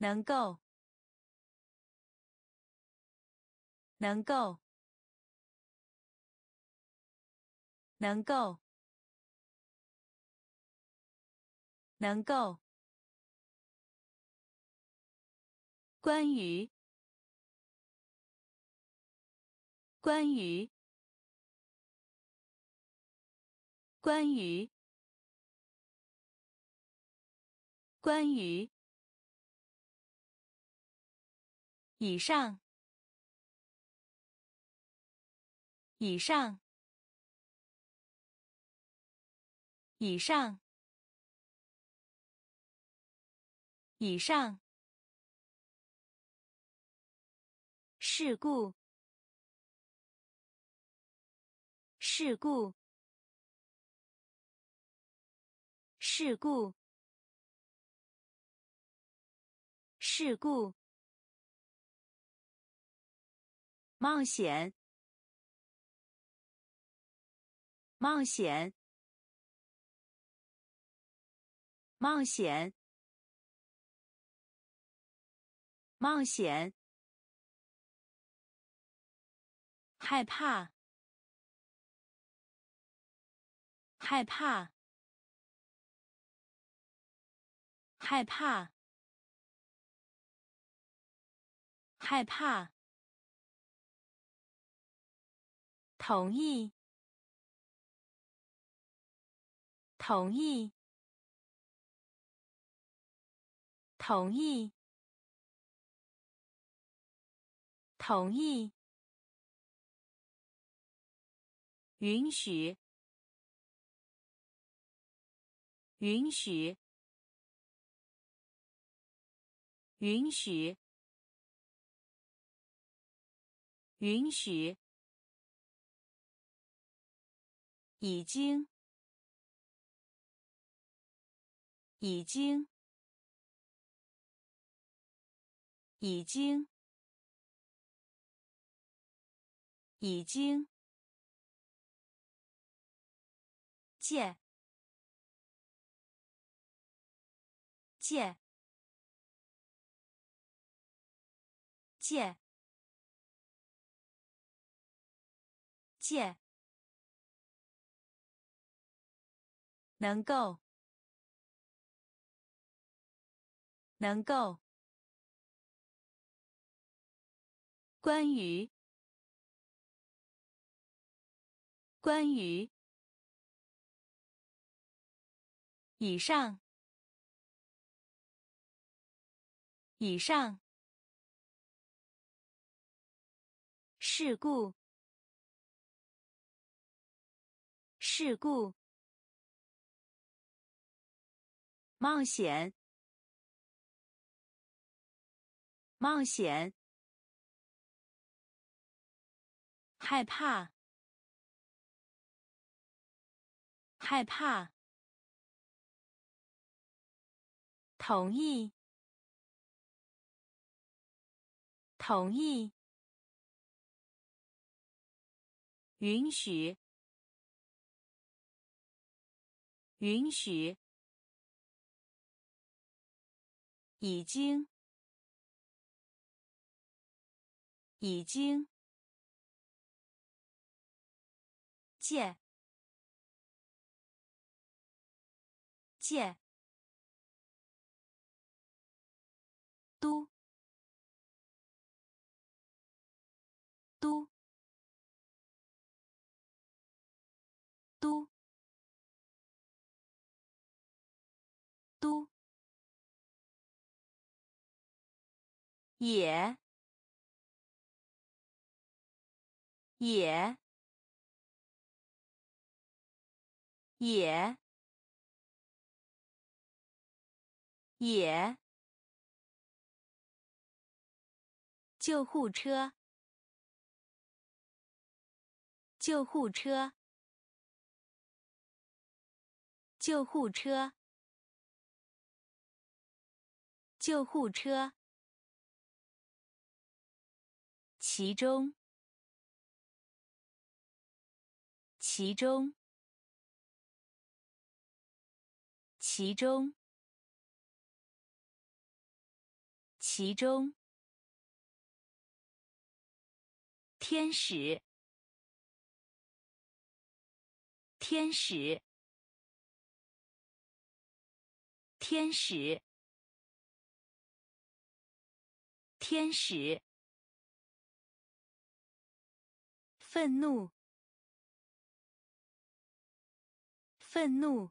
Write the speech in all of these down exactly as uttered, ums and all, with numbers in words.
能够，能够，能够，能够。关于，关于，关于，关于。以上，以上，以上，以上。事故，事故，事故，事故。冒险，冒险，冒险，冒险。害怕，害怕，害怕，害怕。同意，同意，同意，同意。允许，允许，允许，允许。已经，已经，已经，已经。借，借，借，借。能够，能够。关于，关于。以上，以上。事故，事故。冒险，冒险。害怕，害怕。同意，同意。允许，允许。已经，已经。借，借。都，都，都，都。也，也，也，也。救护车，救护车，救护车，救护车。其中，其中，其中， 其中，天使，天使，天使，天使，愤怒，愤怒，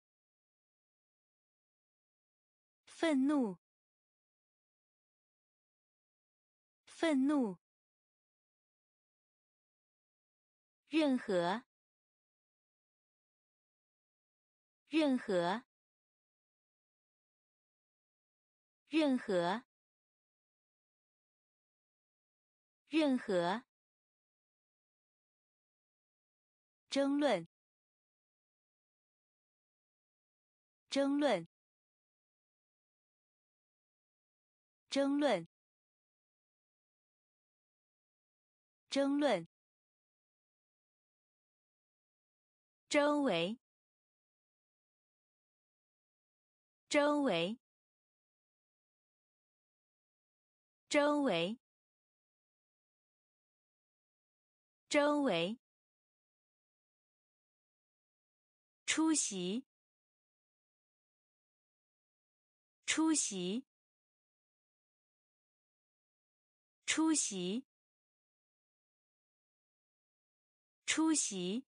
愤怒，愤怒，任何，任何，任何，任何，争论，争论，争论，争论，周围，周围，周围，周围，出席，出席，出席，出席，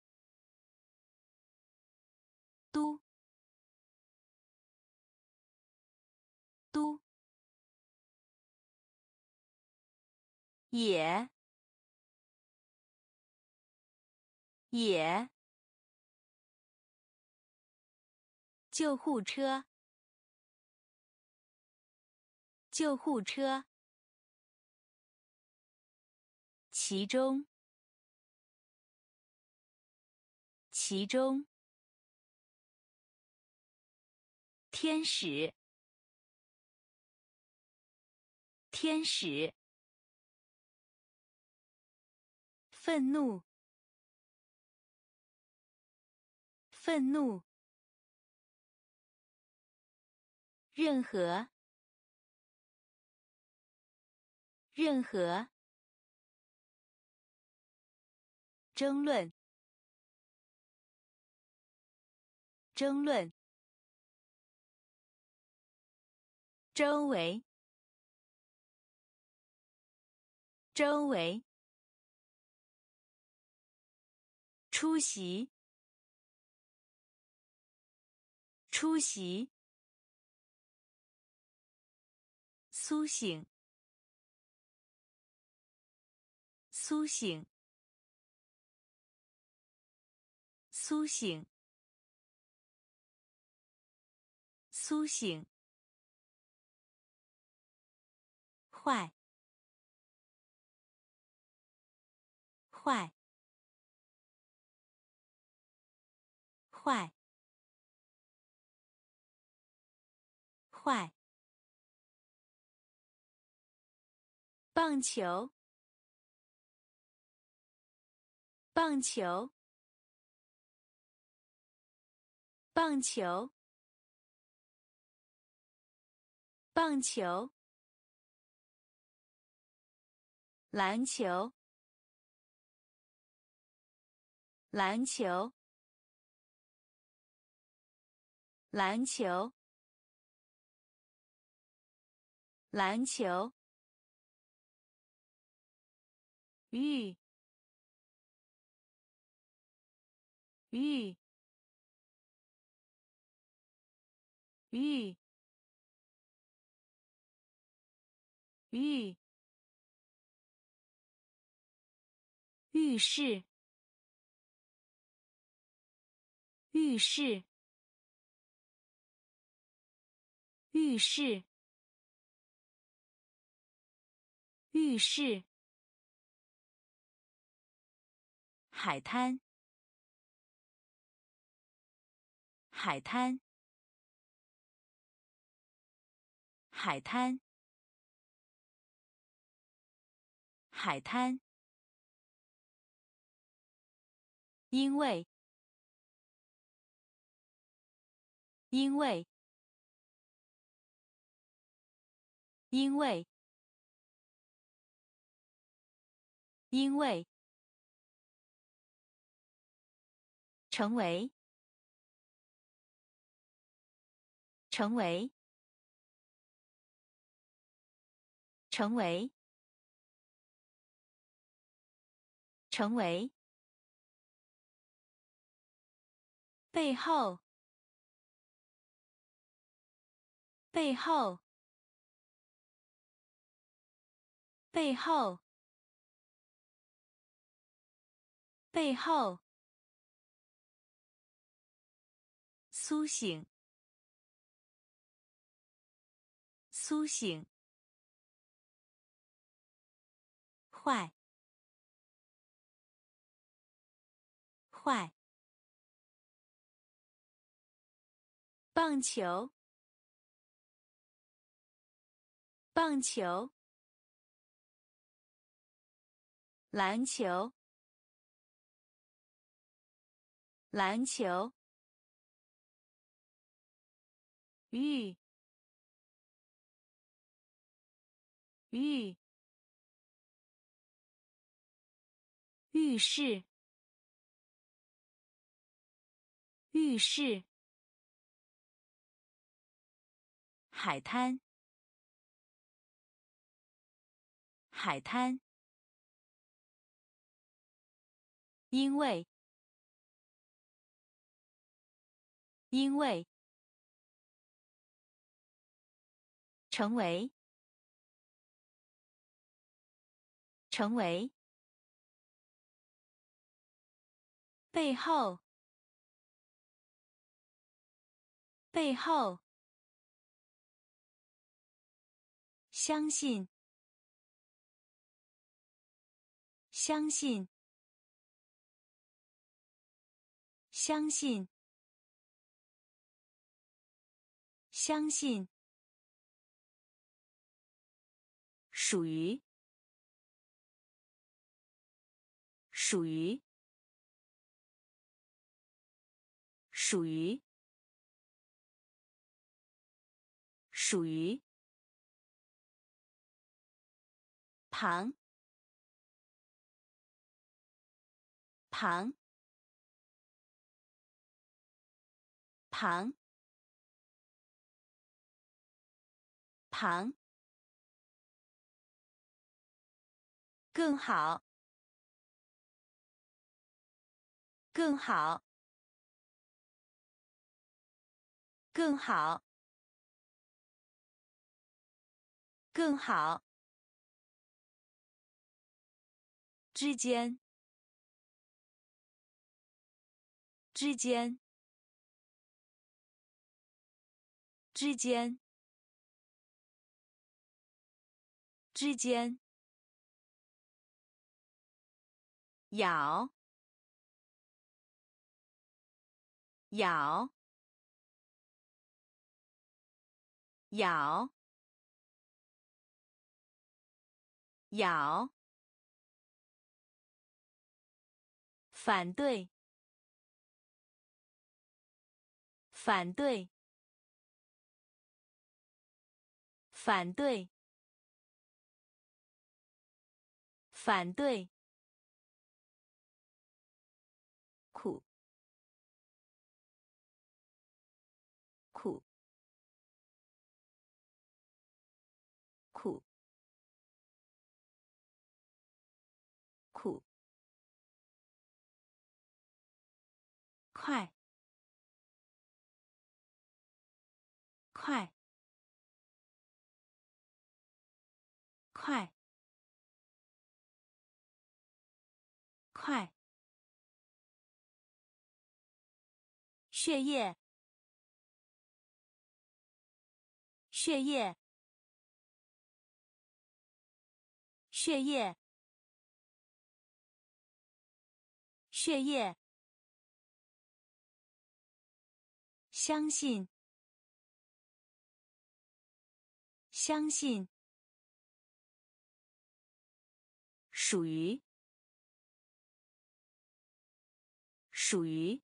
都，都，也，也，救护车，救护车，其中，其中，天使，天使，愤怒，愤怒，任何，任何，争论，争论，周围，周围，出席，出席，苏醒，苏醒，苏醒，苏醒，坏，坏，坏，坏，棒球，棒球，棒球，棒球，篮球，篮球，篮球，篮球，玉，玉，玉，玉，浴室，浴室，浴室，浴室，海滩，海滩，海滩，海滩，因为，因为， 因为，因为，成为，成为，成为，成为，背后，背后，背后，背后，苏醒，苏醒，坏，坏，棒球，棒球，篮球，篮球，浴，浴，浴室，浴室，海滩，海滩，因为，因为，成为，成为，背后，背后，相信，相信，相信，相信，属于，属于，属于，属于，旁，旁，旁，旁，更好，更好，更好，更好，之间，之间，之间，之间，咬，咬，咬，咬，反对，反对，反对，反对，苦，苦，苦，苦，快，快，快，快，血液，血液，血液，血液，相信，相信，属于，属于，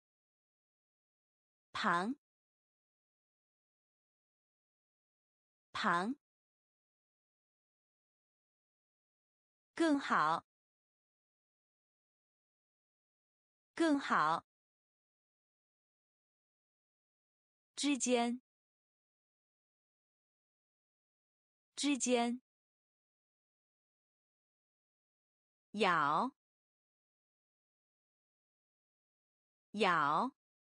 旁， 旁，更好，更好，之间，之间，咬，咬，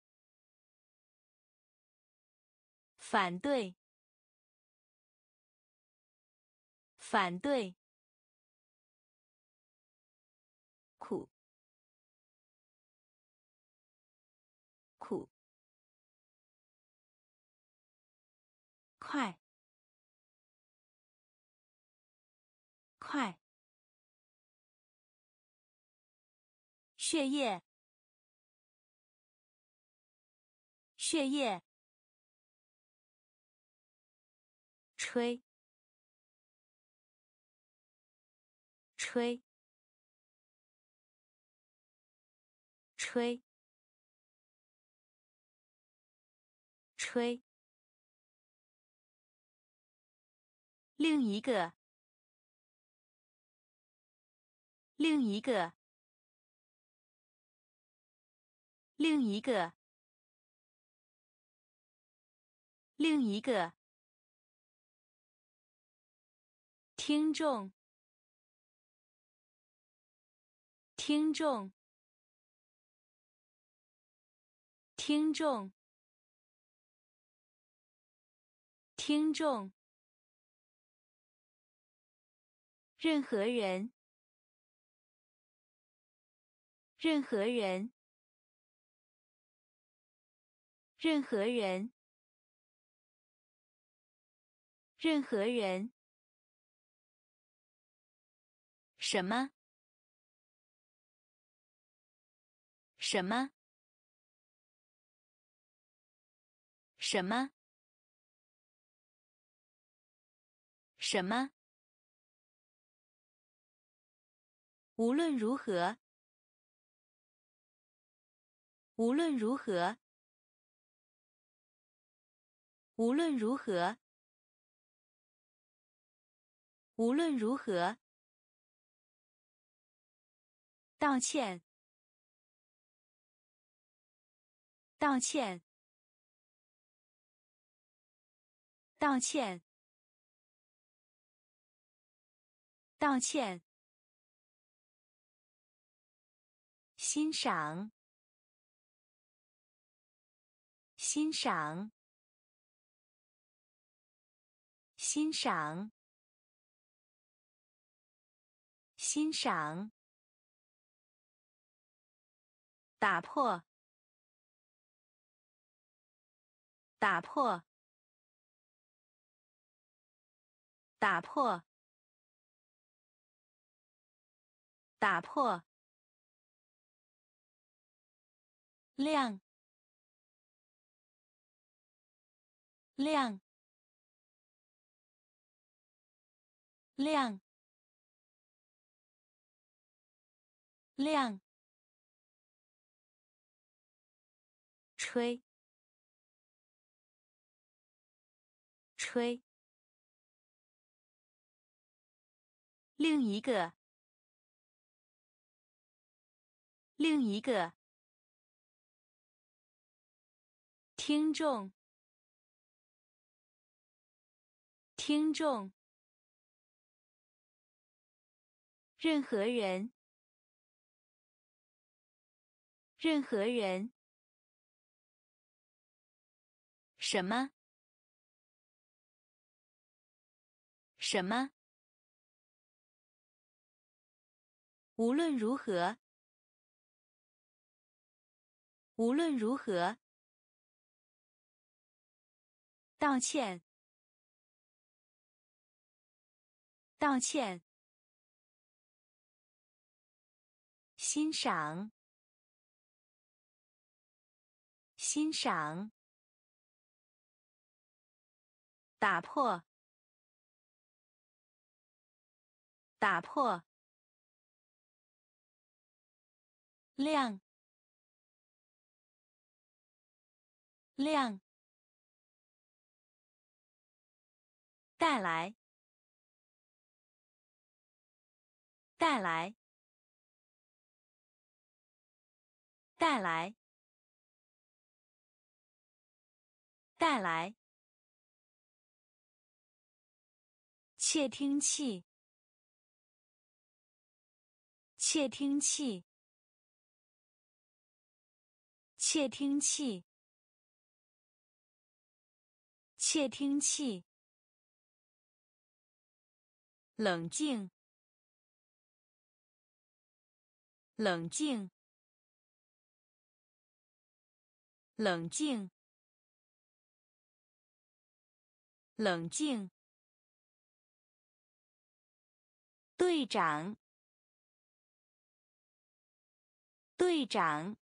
反对，反对，苦，苦，快，快，血液，血液，吹，吹，吹，吹，另一个，另一个，另一个，另一个，听众，听众，听众，听众，任何人，任何人，任何人，任何人，什么？什么？什么？什么？无论如何，无论如何，无论如何，无论如何，道歉，道歉，道歉，道歉，欣赏，欣赏，欣赏，欣赏，打破，打破，打破，打破，亮，亮，亮，亮，吹，吹，另一个，另一个，听众，听众，任何人，任何人，什么？什么？无论如何，无论如何，道歉，道歉，欣赏，欣赏，打破，打破，亮，亮， 带来，带来，带来，带来。窃听器，窃听器，窃听器，窃听器。冷静，冷静，冷静，冷静。队长，队长，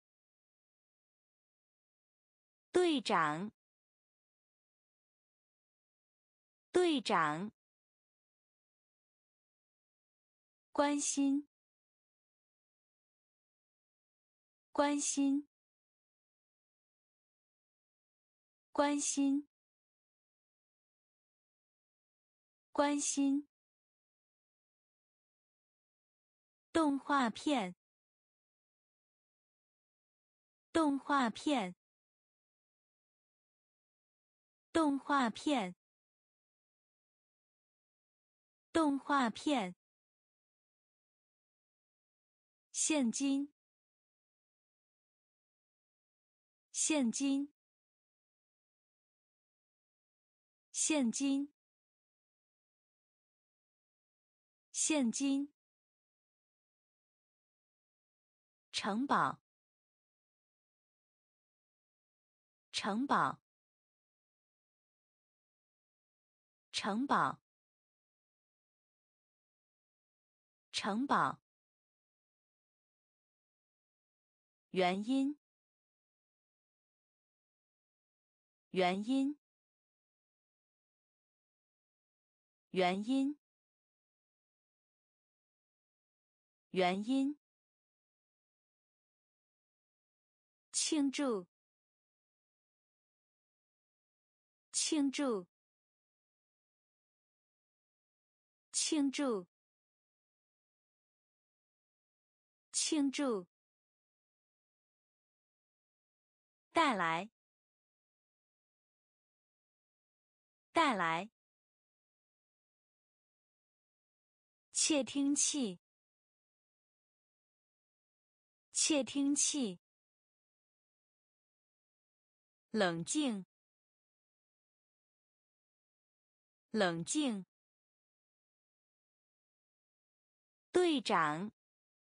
队长，队长。关心，关心，关心，关心。动画片，动画片，动画片，动画片。现金，现金，现金，现金。城堡，城堡，城堡，城堡。原因，原因，原因，原因。庆祝，庆祝，庆祝，庆祝。带来，带来。窃听器，窃听器。冷静，冷静。队长，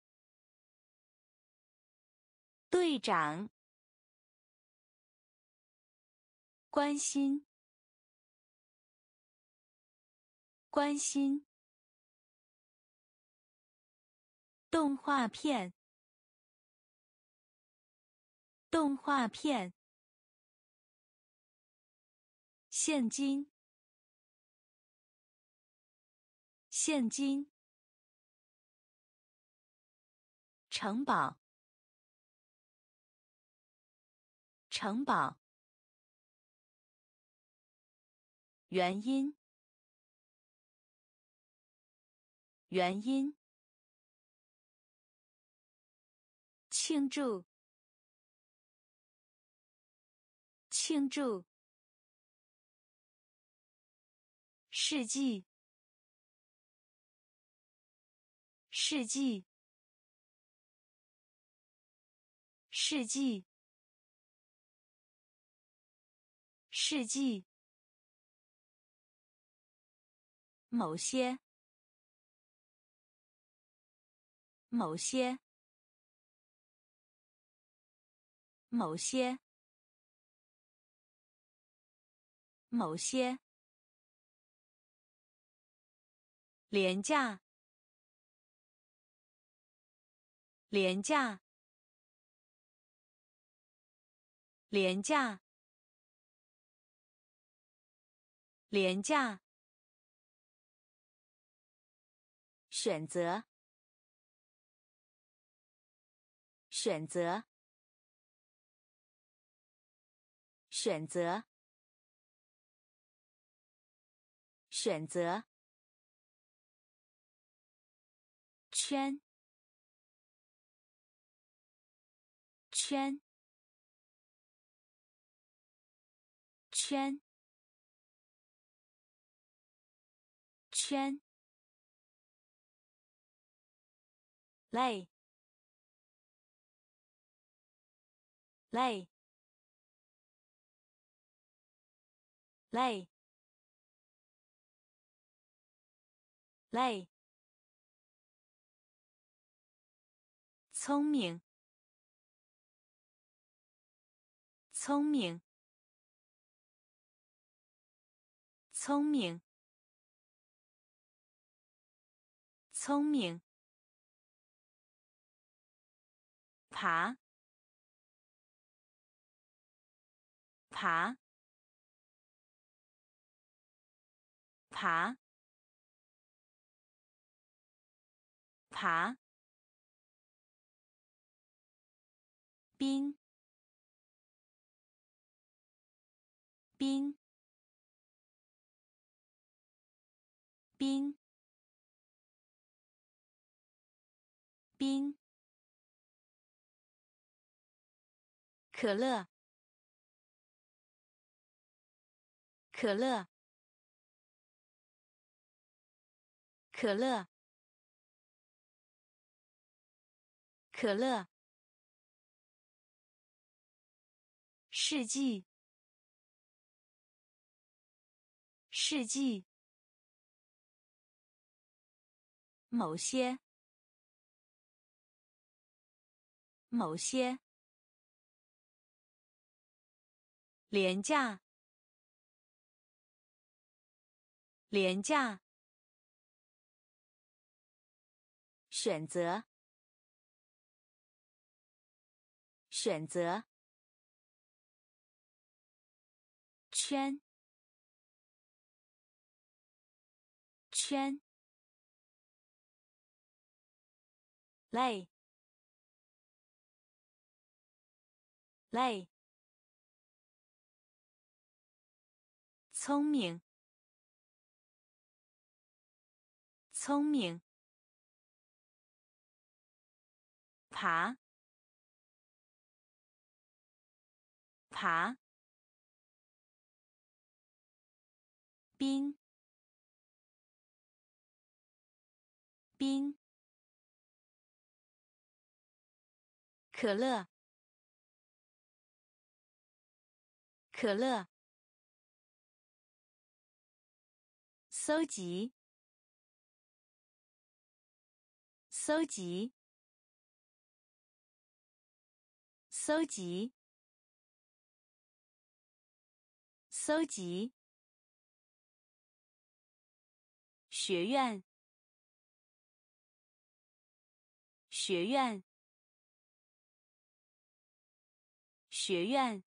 队长。关心，关心。动画片，动画片。现金，现金。城堡，城堡。原因，原因。庆祝，庆祝。世纪，世纪，世纪，世纪。某些，某些，某些，某些。廉价，廉价，廉价，廉价。选择，选择，选择， 选择，圈，圈，圈，圈，累，累，累，累，聪明，聪明，聪明，聪明，爬，爬，爬，爬，冰，冰，冰，冰，可乐，可乐，可乐，可乐，世纪，世纪，某些，某些，廉价，廉价，选择，选择，圈，圈，累，累，聪明，聪明，爬，爬，冰，冰，可乐，可乐，搜集，搜集，搜集，搜集，学院，学院，学院，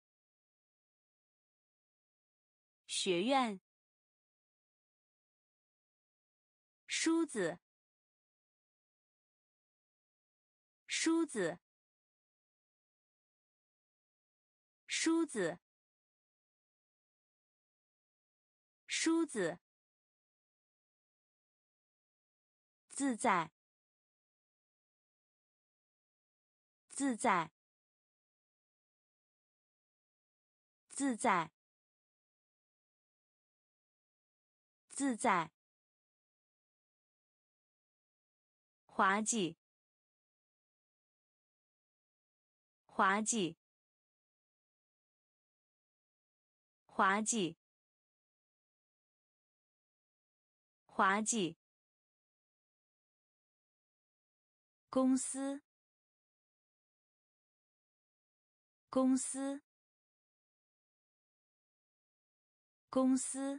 学院，梳子，梳子，梳子，梳子，自在，自在，自在，自在，滑稽，滑稽，滑稽，滑稽，公司，公司，公司，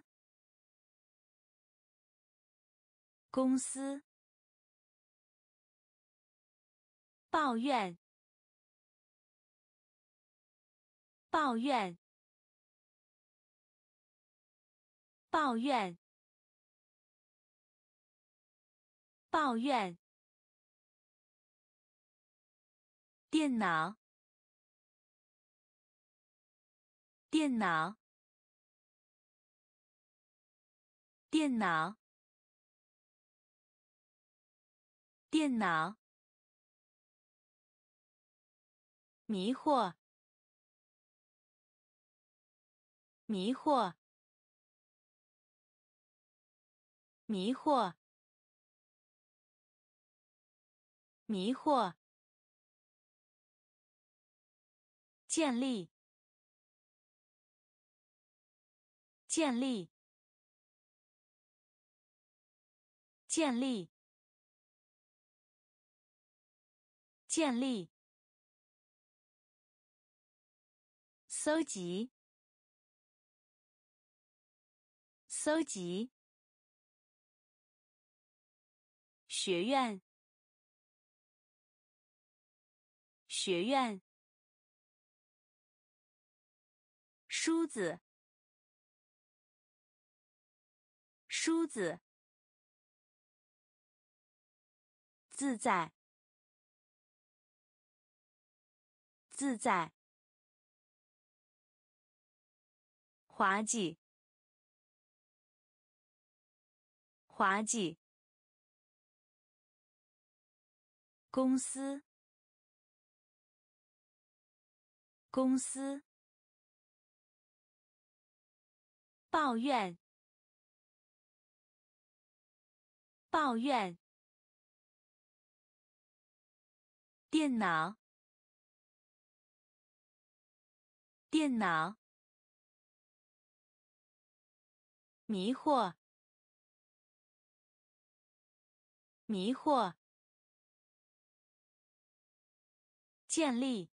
公司，抱怨，抱怨，抱怨，抱怨，电脑，电脑， 电脑，电脑，迷惑，迷惑，迷惑，迷惑，建立，建立，建立，建立，搜集，搜集，学院，学院，梳子，梳子，自在，自在，滑稽，滑稽，公司，公司，抱怨，抱怨，电脑，电脑，迷惑，迷惑，建立，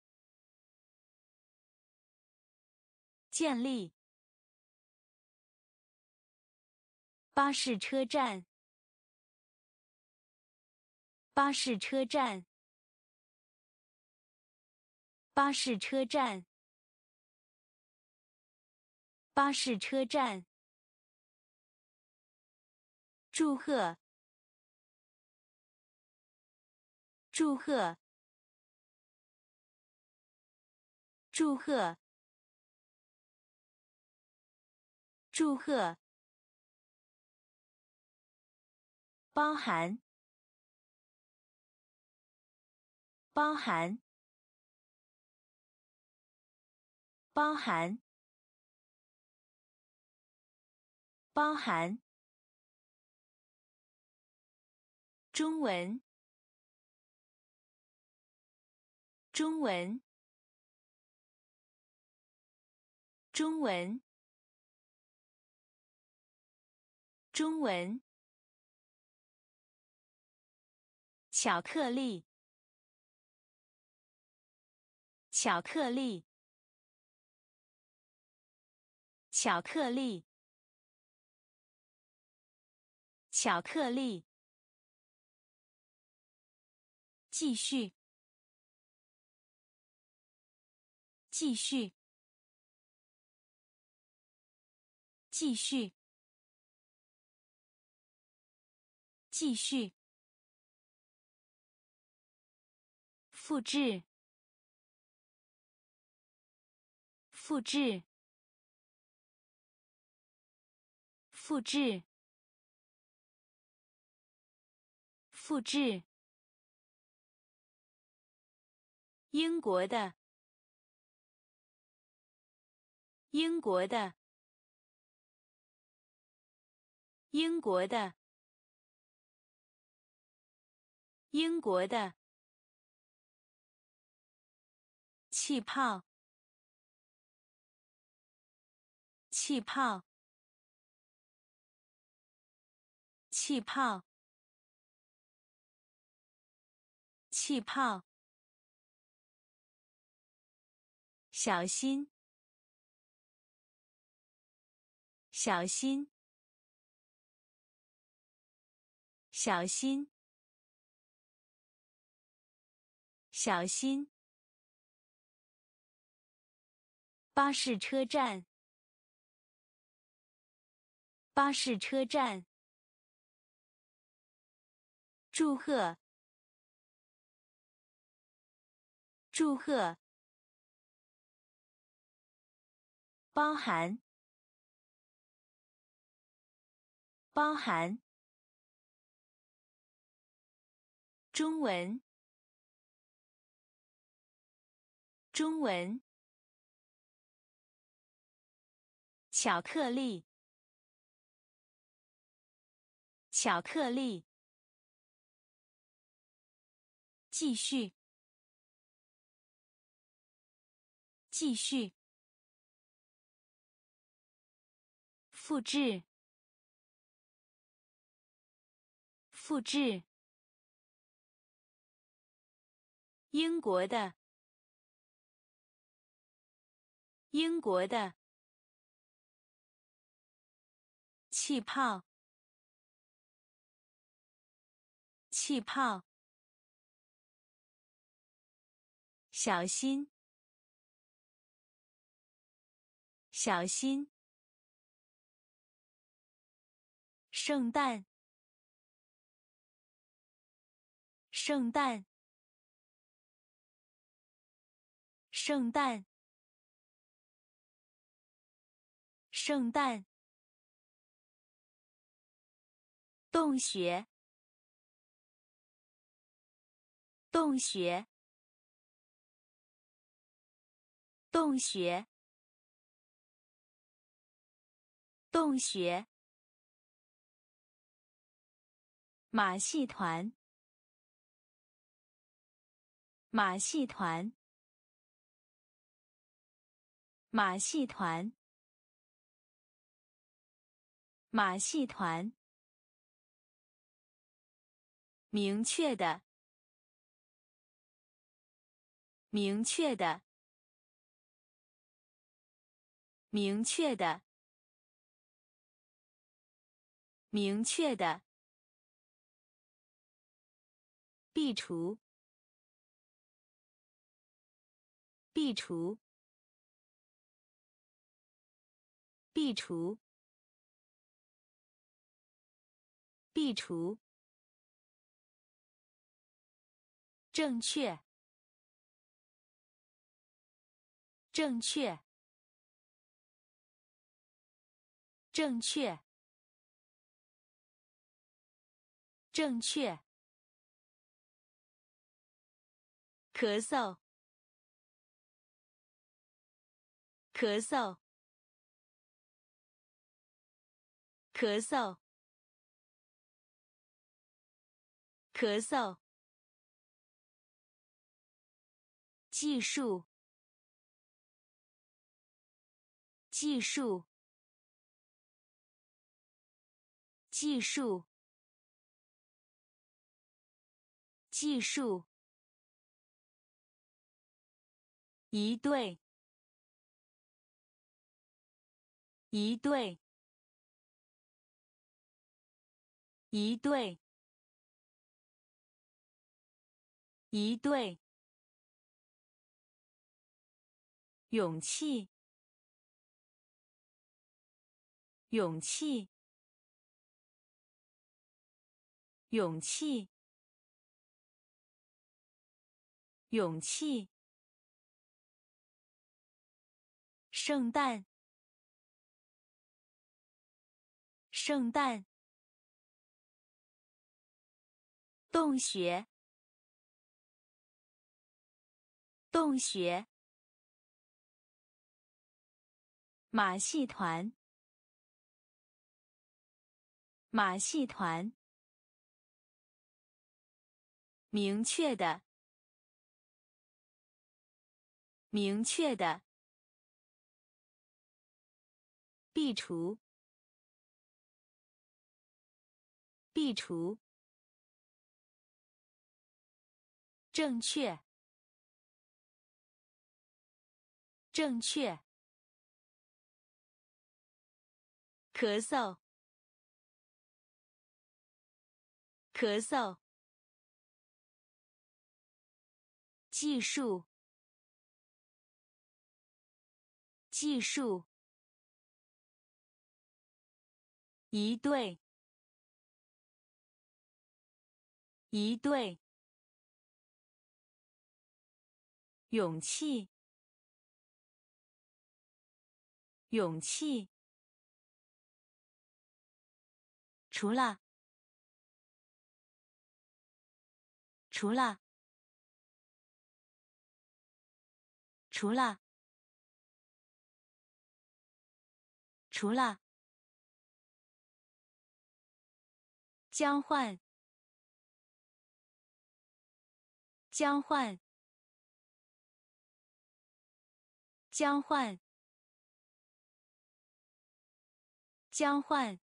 建立，巴士车站，巴士车站，巴士车站，巴士车站，祝贺，祝贺，祝贺，祝贺，包含，包含，包含，包含，中文，中文，中文，中文，巧克力，巧克力，巧克力，巧克力，继续，继续，继续，继续，复制，复制，复制，复制，英国的，英国的，英国的，英国的，气泡，气泡，气泡，气泡，小心，小心，小心，小心，巴士车站，巴士车站，祝贺，祝贺，包含， 包含中文中文巧克力巧克力继续继续复制复制英国的英国的气泡气泡小心小心圣诞圣诞圣诞圣诞洞穴洞穴洞穴洞穴马戏团马戏团马戏团马戏团明确的明确的明确的明确的壁橱壁橱壁橱壁橱正确正确正确正确咳嗽咳嗽咳嗽咳嗽技术技术技术技术一对一对一对一对勇气勇气勇气勇气圣诞圣诞洞穴洞穴马戏团马戏团明确的明确的壁橱壁橱正确正确咳嗽咳嗽技术技术一对一对勇气勇气除了，除了，除了，除了，交换，交换，交换，交换，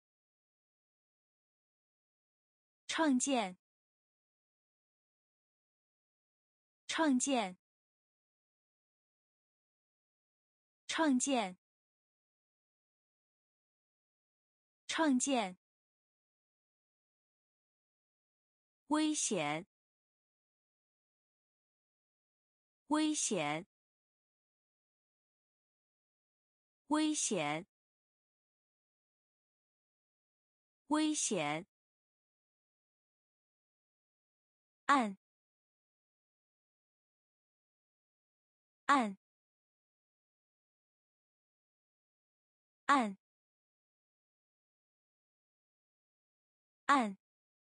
创建，创建，创建，创建，危险，危险，危险，危险，按，按，按，按，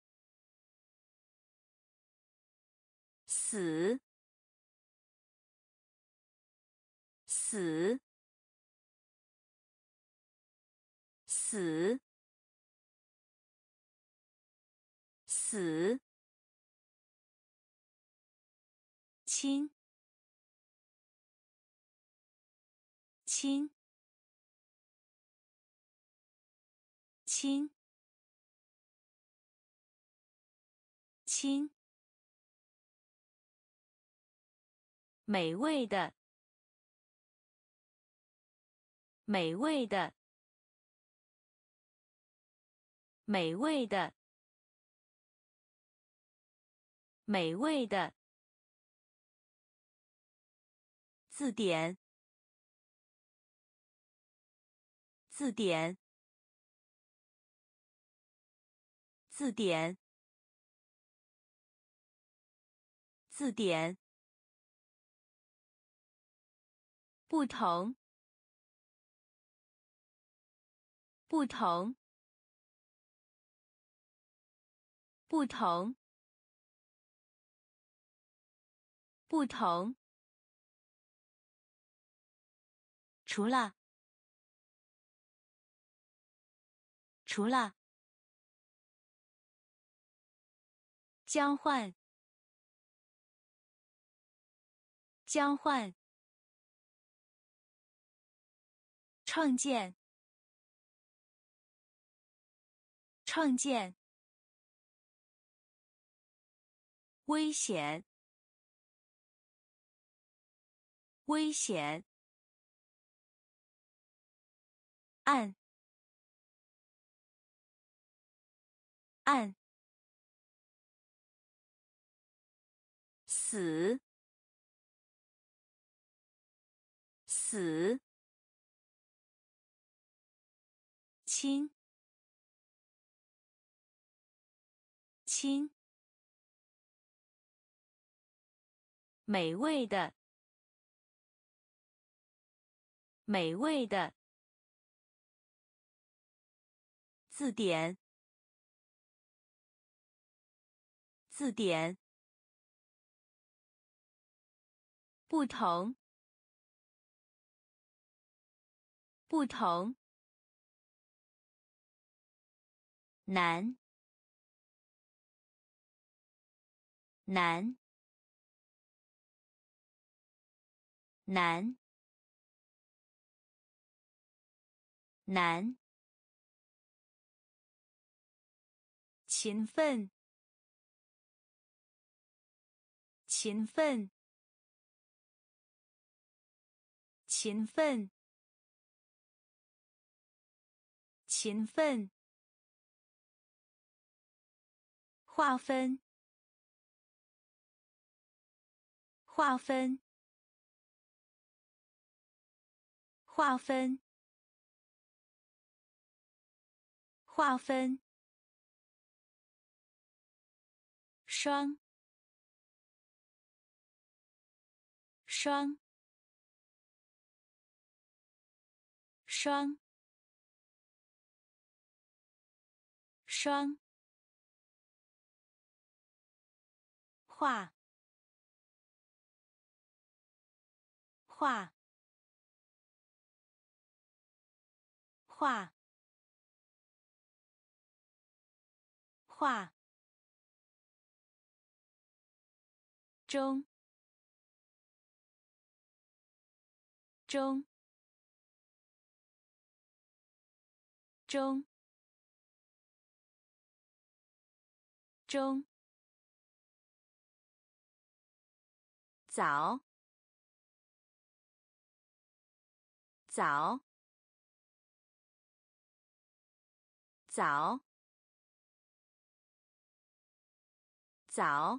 死，死，死，死，亲，亲，亲，亲，美味的，美味的，美味的，美味的，字典，字典，字典，字典，不同，不同，不同，不同，除了，除了，交换，交换，创建，创建，危险，危险，按，按，死，死，亲，亲，美味的，美味的，字典，字典，不同，不同，难，难，难，难，勤奋，勤奋，勤奋，勤奋，划分，划分，划分，划分，双，双，双， 双，画，画，画，画，中，中，中，中，早，早，早，早，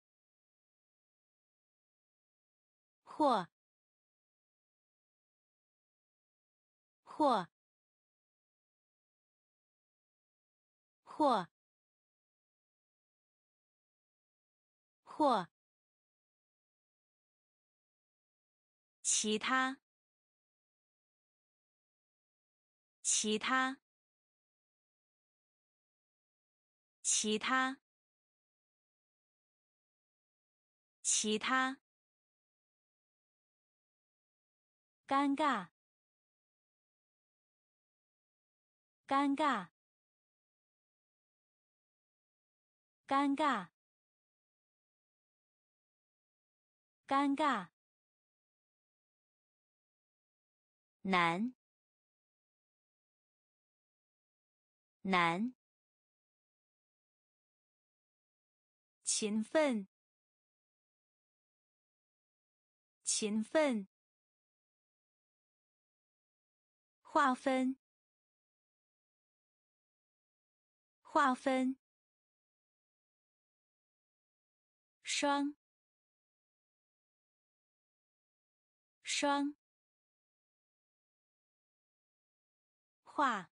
或，或，或，或，其他，其他，其他，其他，尴尬，尴尬，尴尬，尴尬，难，难，勤奋，勤奋，划分，划分，双，双，画，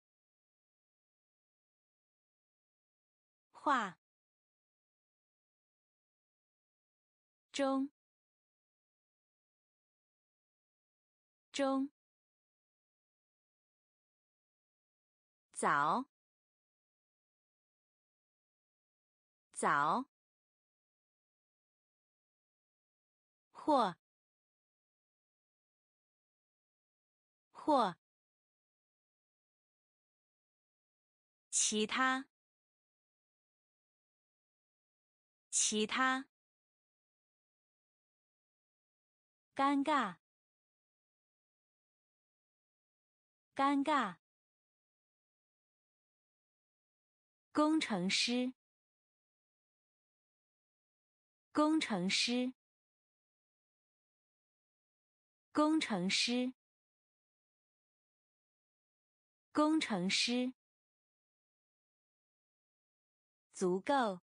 画，中，中，早，早，或，或，其他，其他，尴尬，尴尬，工程师，工程师，工程师，工程师，足够，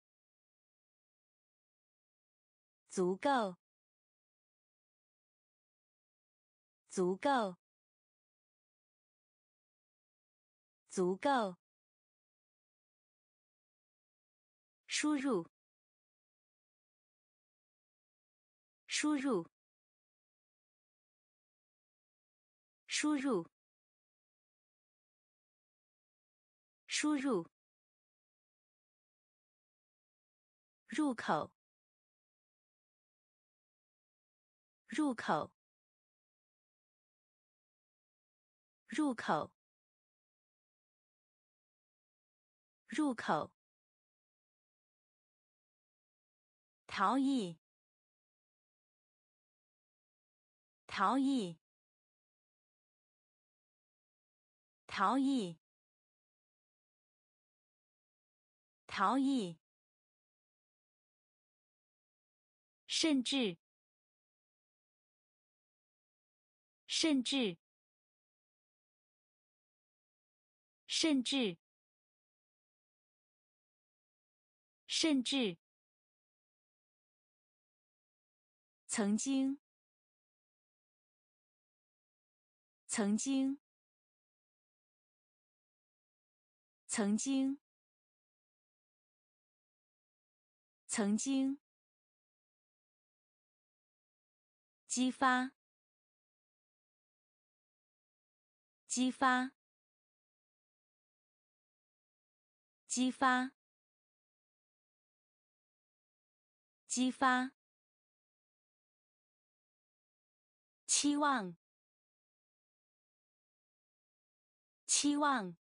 足够，足够，足够，输入，输入，输入，输入，入口，入口，入口，入口，逃逸，逃逸，逃逸，逃逸，甚至，甚至，甚至，甚至，曾经，曾经，曾经，曾经，激发，激发， 激发，激发，期望，期望，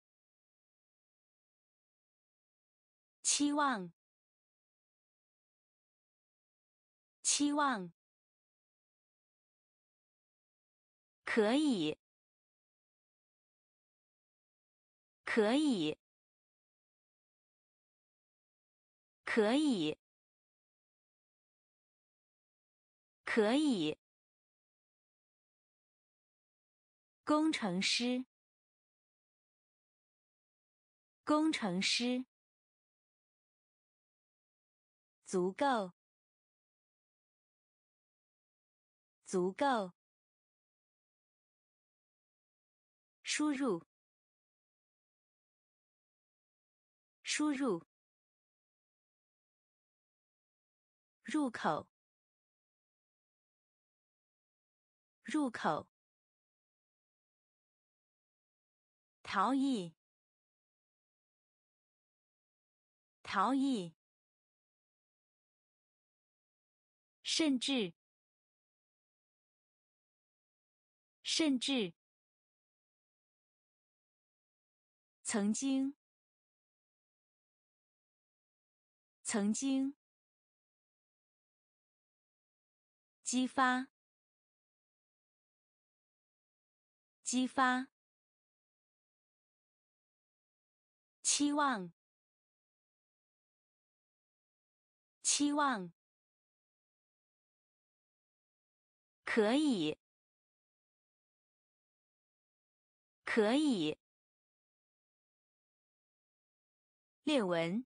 期望，期望，可以，可以，可以，可以，工程师，工程师，足够，足够，输入，输入，入口，入口，逃逸，逃逸，甚至，甚至，曾经，曾经，激发，激发，期望，期望，可以，可以，列文，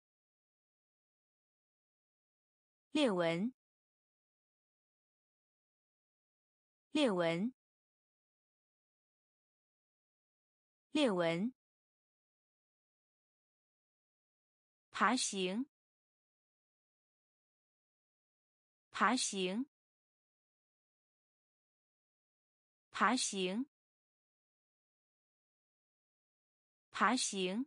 列文，列文，列文，爬行，爬行，爬行，爬行，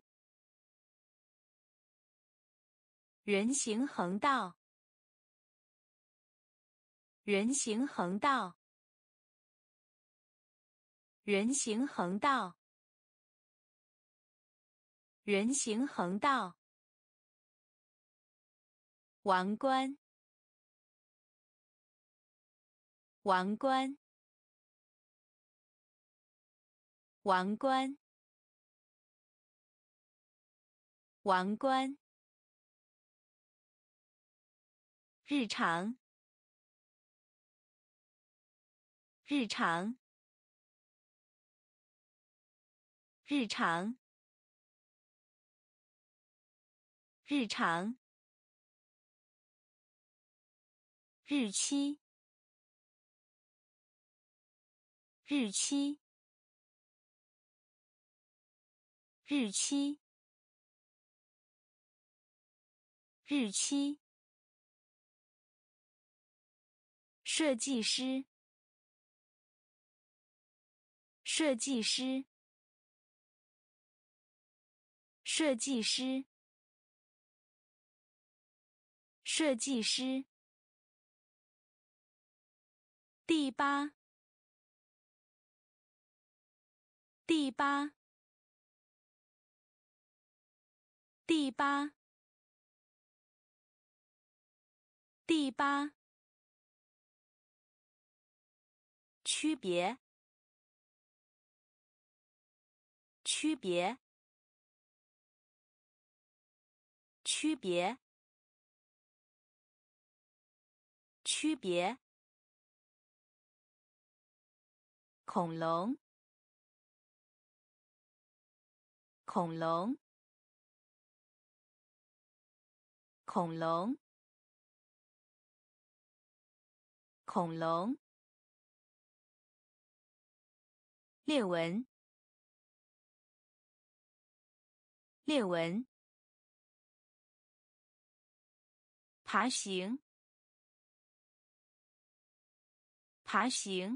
人行横道，人行横道，人行横道，人行横道，王冠，王冠，王冠，王冠，日常，日常，日常，日常，日期，日期，日期，日期，设计师，设计师，设计师，设计师，第八，第八，第八，第八，区别，区别，区别，区别，恐龙，恐龙，恐龙，恐龙，列文，列文，爬行，爬行，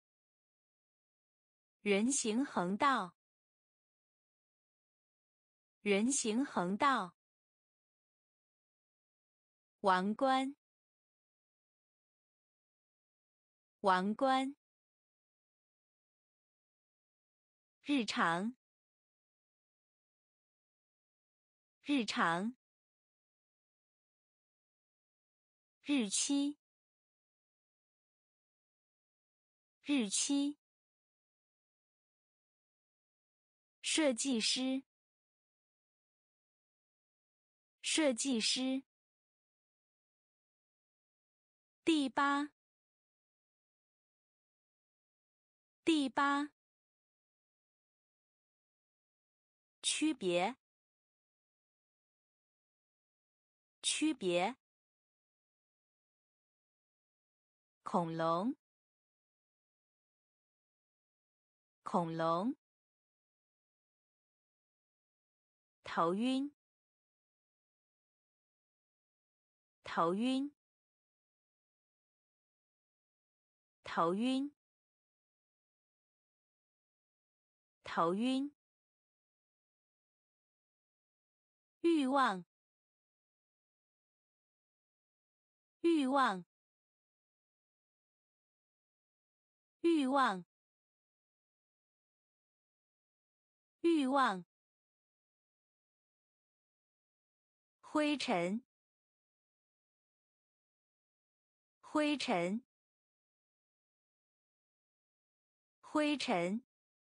人行横道， 人行横道。王冠，王冠。日常，日常。日期，日期。设计师，设计师。第八，第八。区别，区别。恐龙，恐龙。头晕，头晕，头晕，头晕。欲望，欲望，欲望，欲望。灰尘，灰尘，灰尘，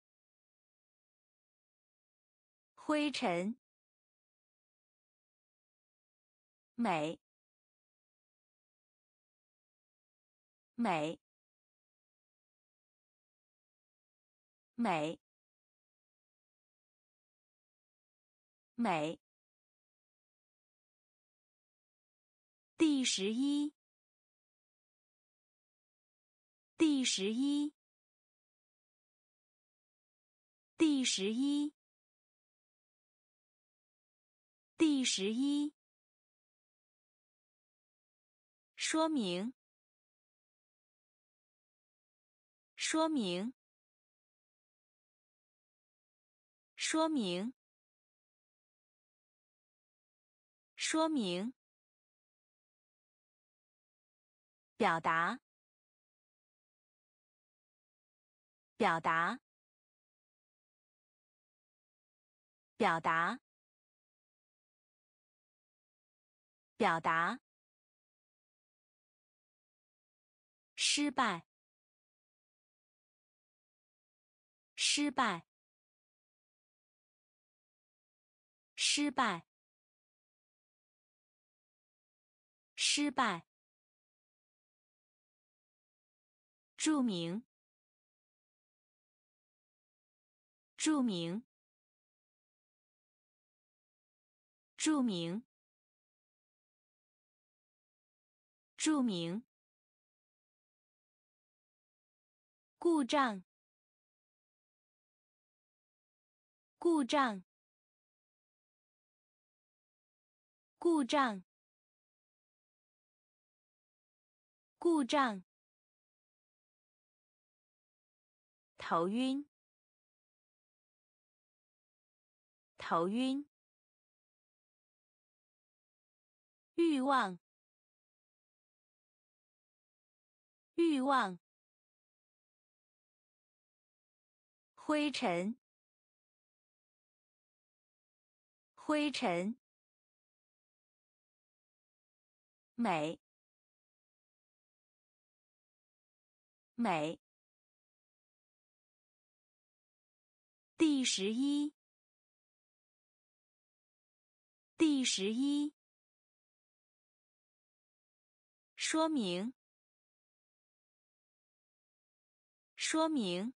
灰尘。美，美，美，美。第十一，第十一，第十一，第十一。说明，说明，说明，说明。表达，表达，表达，表达。失败，失败，失败，失败。著名，著名，著名，著名。故障，故障，故障，故障。头晕，头晕。欲望，欲望。灰尘，灰尘。美，美。第十一，第十一。说明，说明。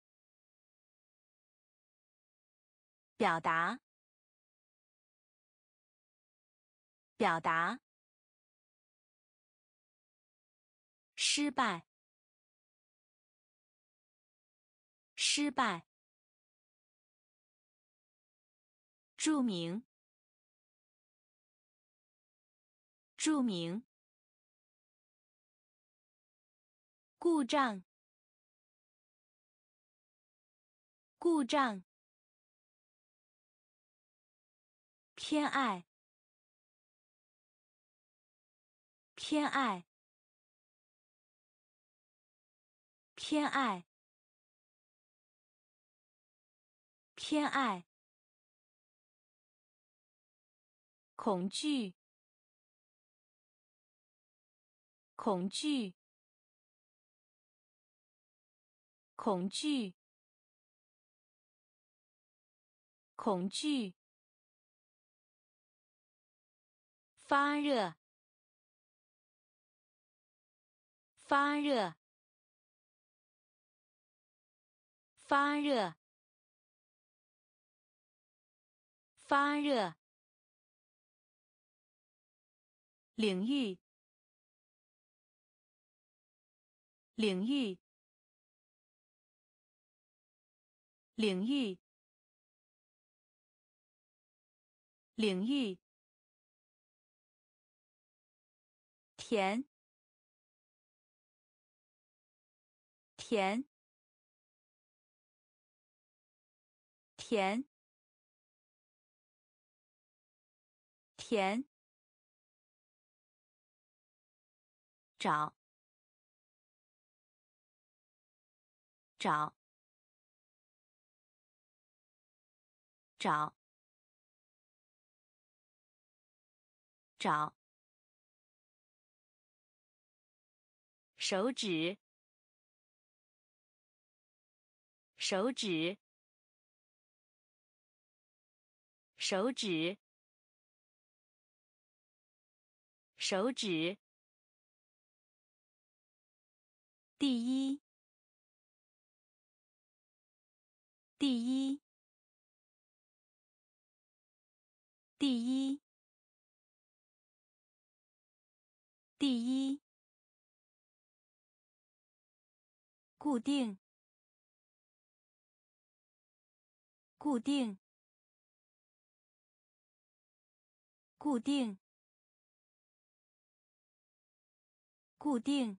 表达，表达。失败，失败。著名，著名。故障，故障。 偏爱，偏爱，偏爱，偏爱。恐惧，恐惧，恐惧，恐惧。发热，发热，发热，发热。领域，领域，领域，领域。甜，甜，甜，甜。找，找，找，找。手指，手指，手指，手指。第一，第一，第一，第一。固定，固定，固定，固定。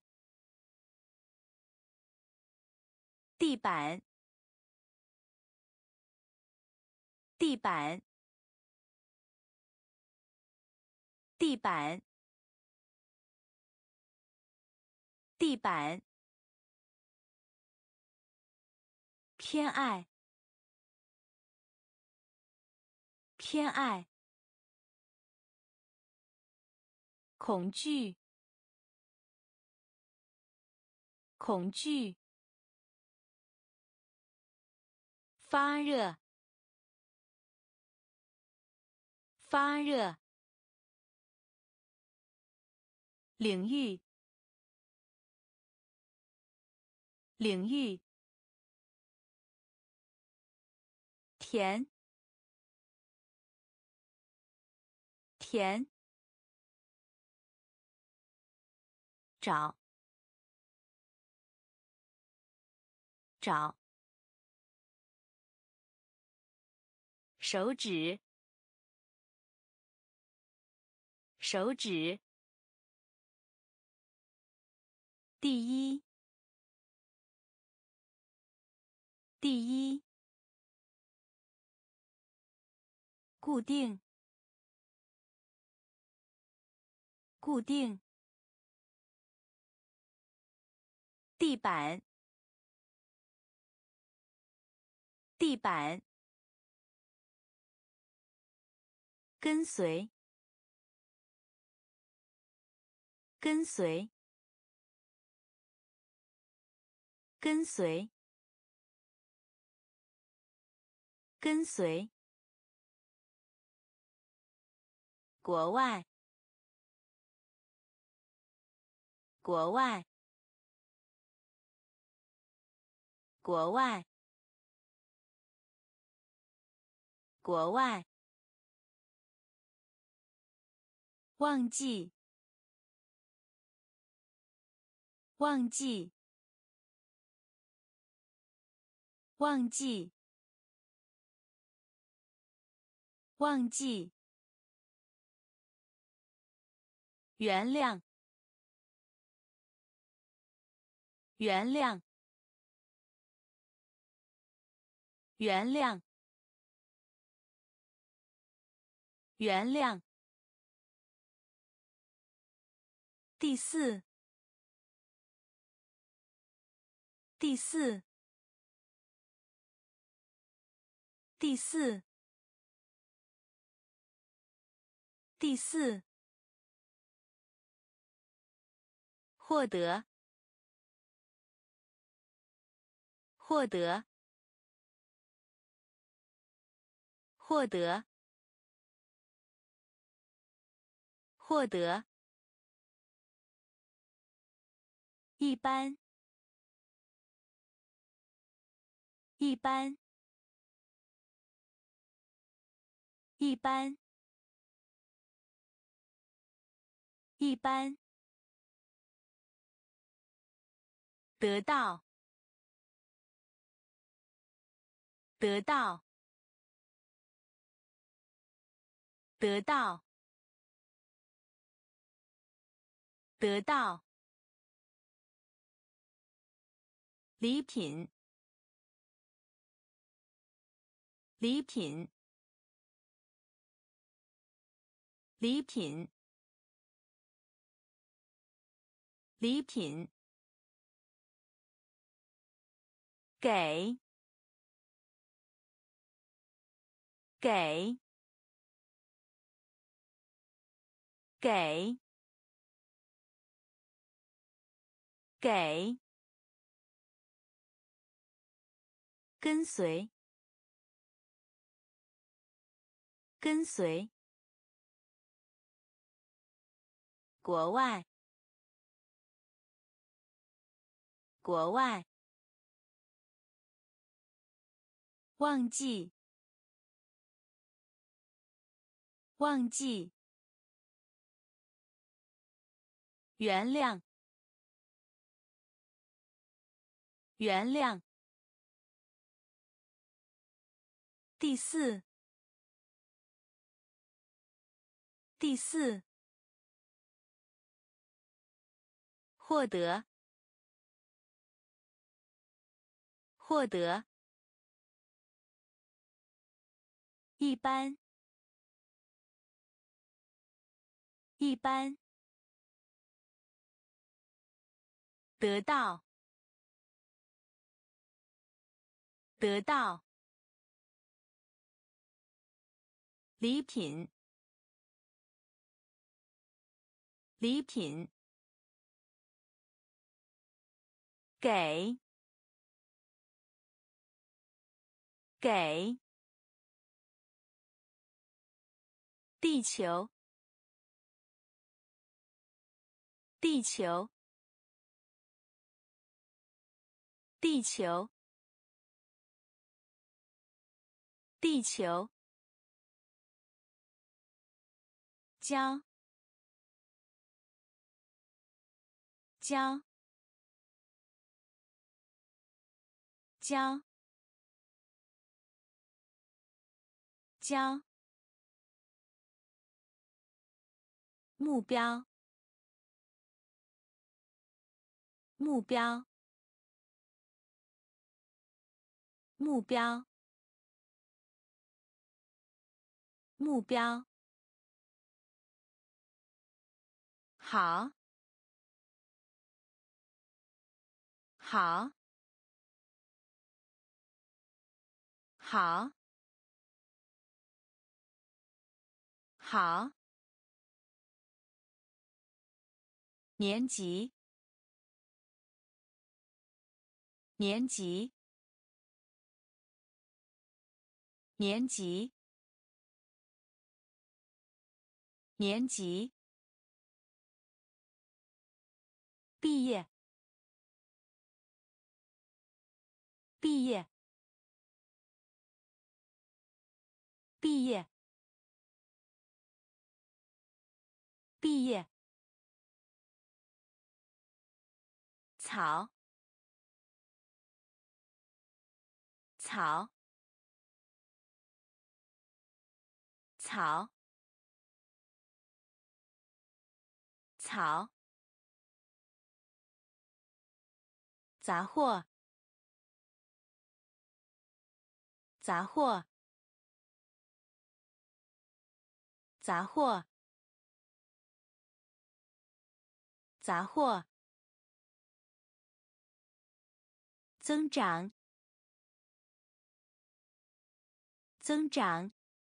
地板，地板，地板，地板。偏爱，偏爱。恐惧，恐惧。发热，发热。领域，领域。甜，甜。找，找。手指，手指。第一，第一。固定，固定。地板，地板。跟随，跟随，跟随，跟随。国外，国外，国外，国外。忘记，忘记，忘记，忘记。原谅，原谅，原谅。 原谅。第四，第四，第四，第四，获得，获得，获得，获得。一般，一般，一般，一般。得到，得到，得到，得到。礼品，礼品，礼品，礼品。给，给，给，给。跟随，跟随。国外，国外。忘记，忘记。原谅，原谅。第四，第四，获得，获得。一般，一般。得到，得到。礼品，礼品。给，给。地球，地球，地球，地球。教，教，教，教。目标，目标，目标，目标。好，好，好，好。年级，年级，年级，年级。毕业，毕业，毕业，毕业。草，草，草，草。杂货，杂货。 杂货，杂货，增长，增长，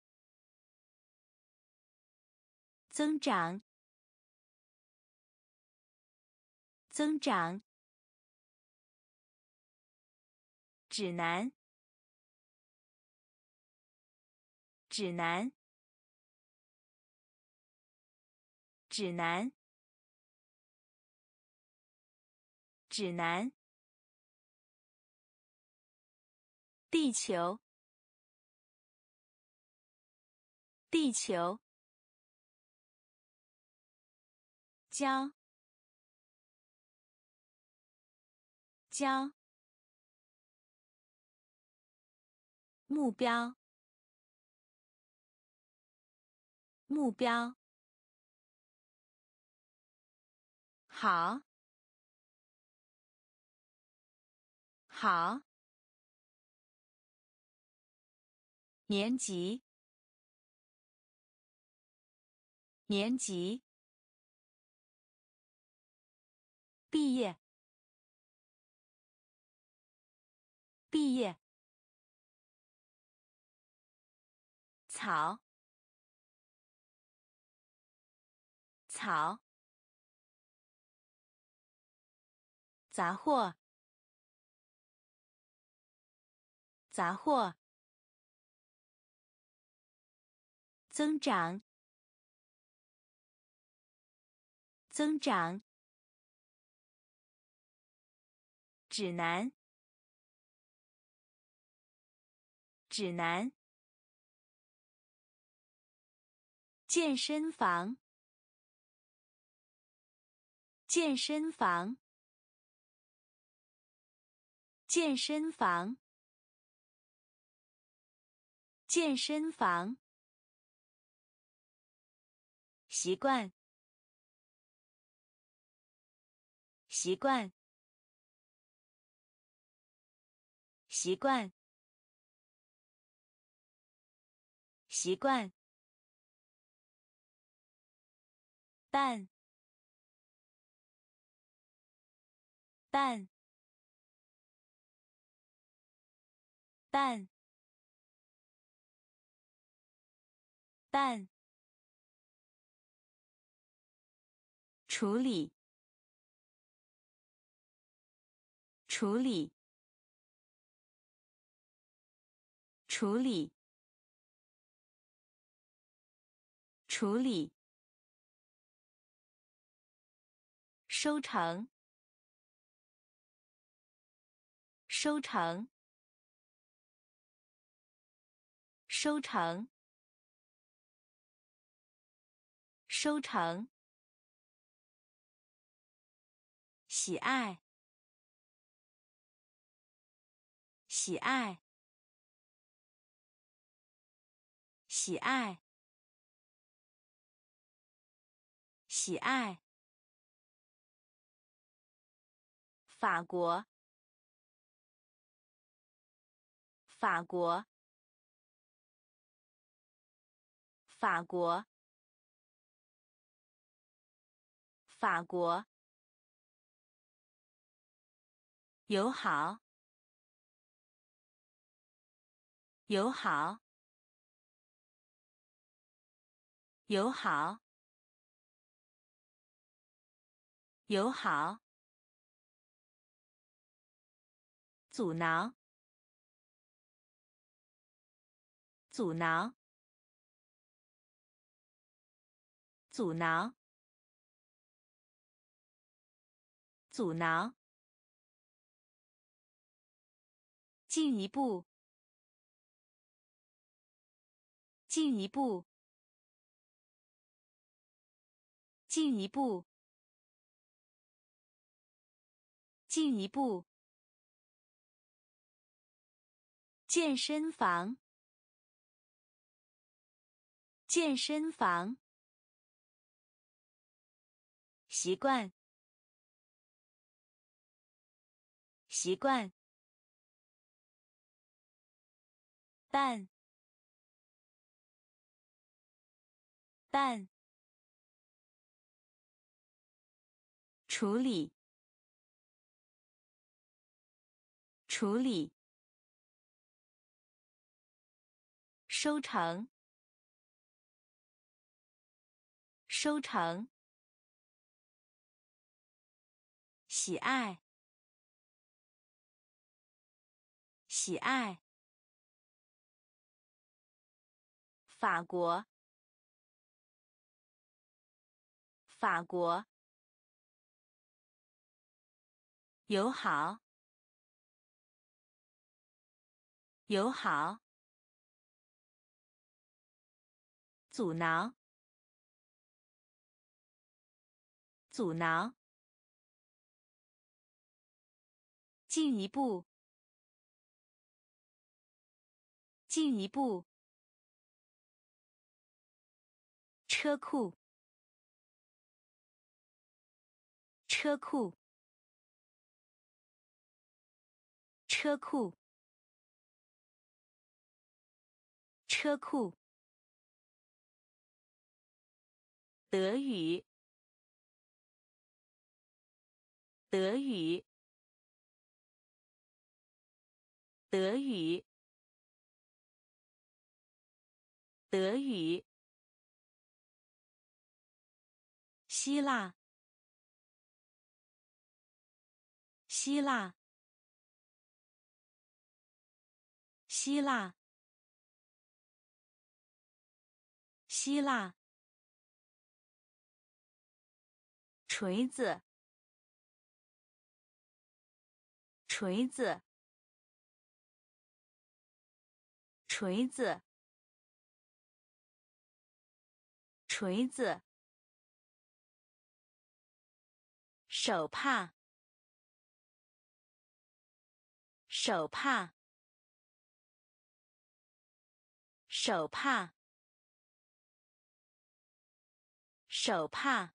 增长，增长，指南，指南，指南，指南，地球，地球，交，交，目标，目标，好，好，年级，年级，毕业，毕业，草，草，杂货，杂货，增长，增长，指南，指南，健身房，健身房，健身房，健身房，习惯，习惯，习惯，习惯，蛋，蛋，蛋，蛋，处理，处理，处理，处理，收成，收成，收成，收成，喜爱，喜爱，喜爱，喜爱，法国，法国，法国，法国，友好，友好，友好，友好，阻挠，阻挠，阻挠，阻挠，进一步，进一步，进一步，进一步，健身房，健身房，习惯，习惯，蛋， 办，处理，处理，收成，收成，喜爱，喜爱，法国，法国，友好，友好，阻挠，阻挠，进一步，进一步，车库，车库，车库，车库，德语，德语，德语，德语，希腊，希腊，希腊，希腊，锤子，锤子，锤子，锤子，手帕，手帕，手帕，手帕，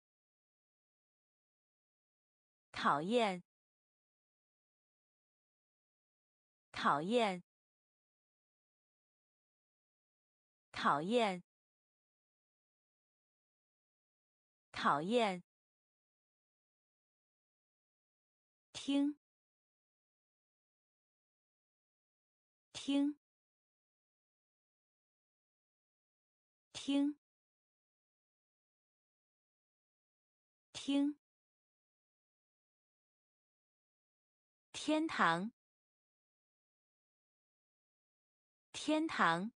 讨厌，讨厌，讨厌，讨厌，听，听，听，听，天堂，天堂，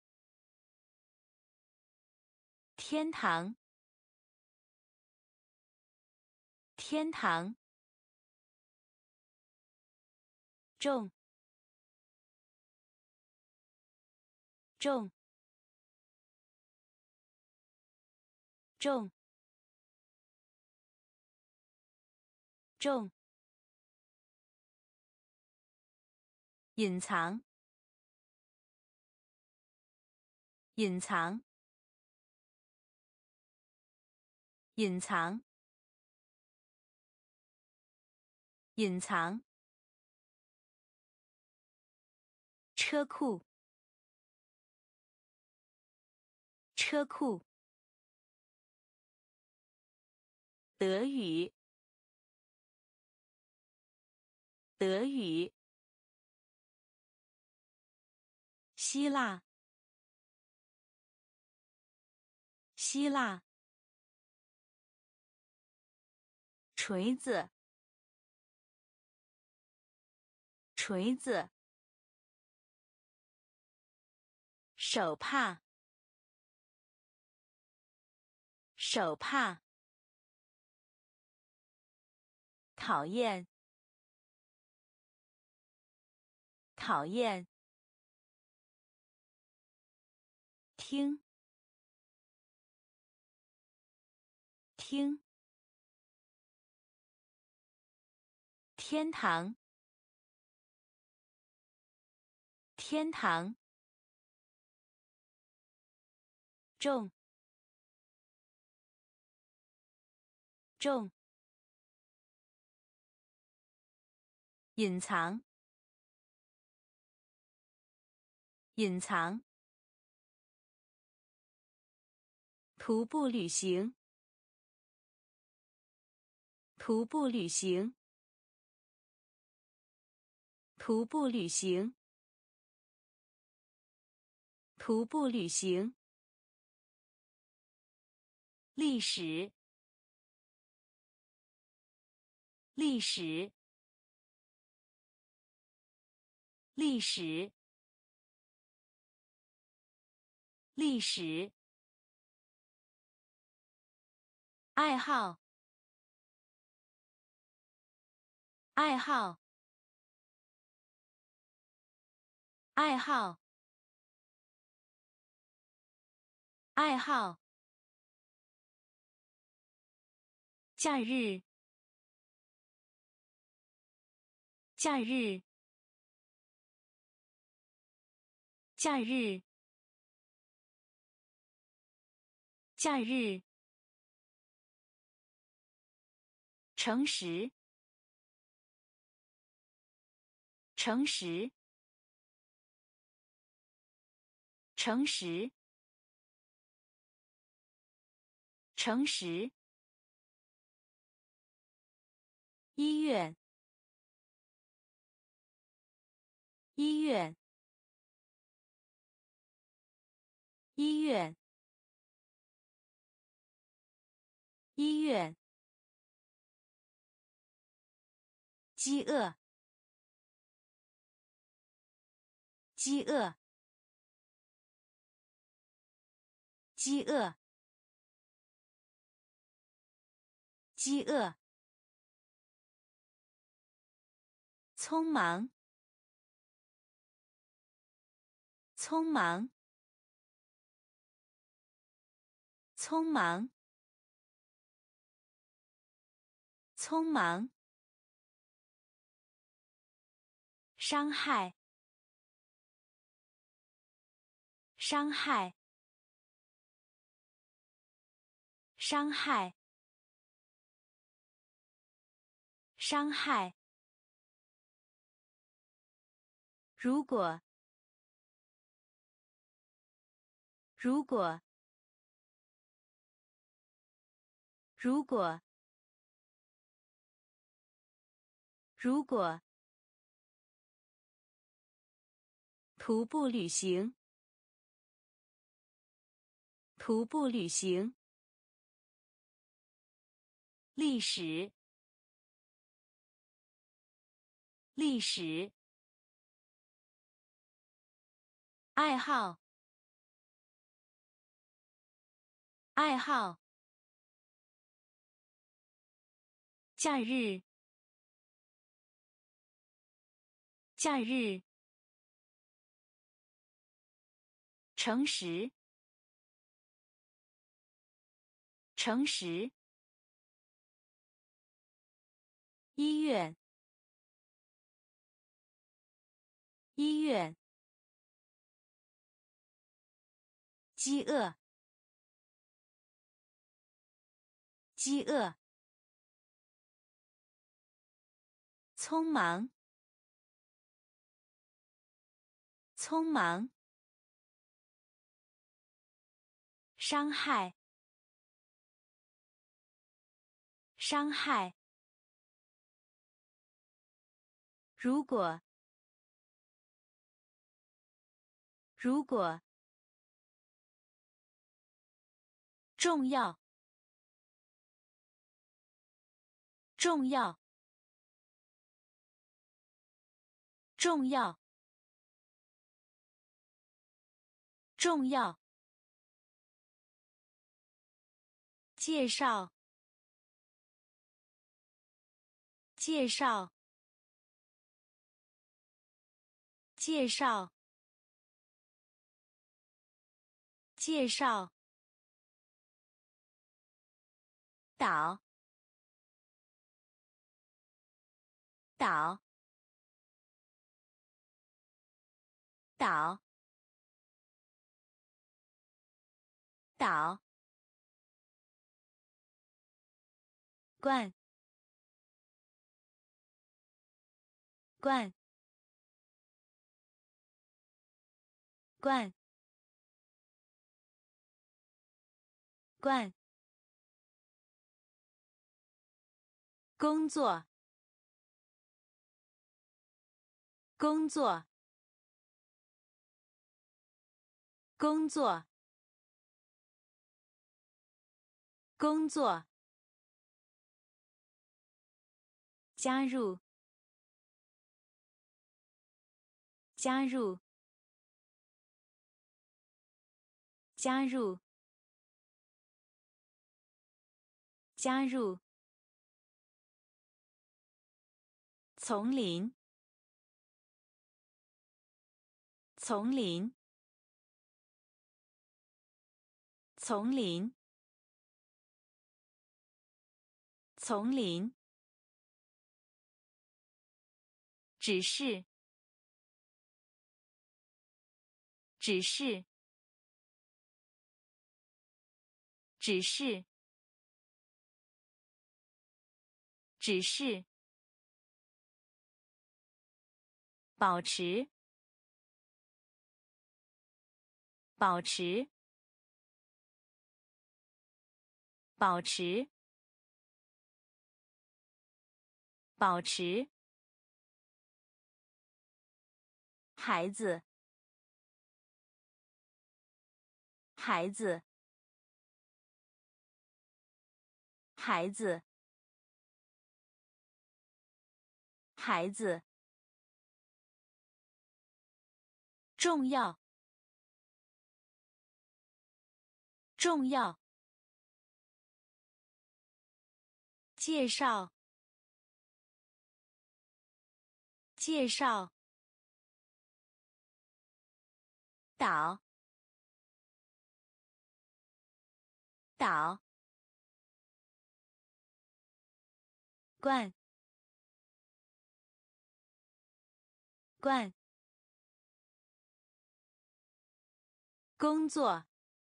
天堂，天堂，重，重，重，重，隐藏，隐藏，隐藏，隐藏，车库，车库，德语，德语，希腊，希腊，锤子，锤子，手帕，手帕，讨厌，讨厌，听，听，天堂，天堂，重，重，隐藏，隐藏， 徒步旅行，徒步旅行，徒步旅行，徒步旅行。历史，历史，历史，历史。爱好，爱好，爱好，爱好。假日，假日，假日，假日。诚实，诚实，诚实，诚实。医院，医院，医院，医院。饥饿，饥饿，饥饿，饥饿。匆忙，匆忙，匆忙，匆忙。伤害，伤害，伤害，伤害。如果，如果，如果，如果。徒步旅行，徒步旅行。历史，历史。爱好，爱好。假日，假日。诚实，诚实。医院，医院。饥饿，饥饿。匆忙，匆忙。伤害，伤害。如果，如果。重要，重要，重要，重要。介绍，介绍，介绍，介绍。岛，岛，岛，岛。罐，罐，罐， 惯，工作，工作，工作，工作，加入，加入，加入，加入，丛林，丛林，丛林，丛林，指示，指示，指示，指示，保持，保持，保持，保持，孩子，孩子，孩子，孩子，重要，重要，介绍，介绍，岛，岛，惯，惯，工作，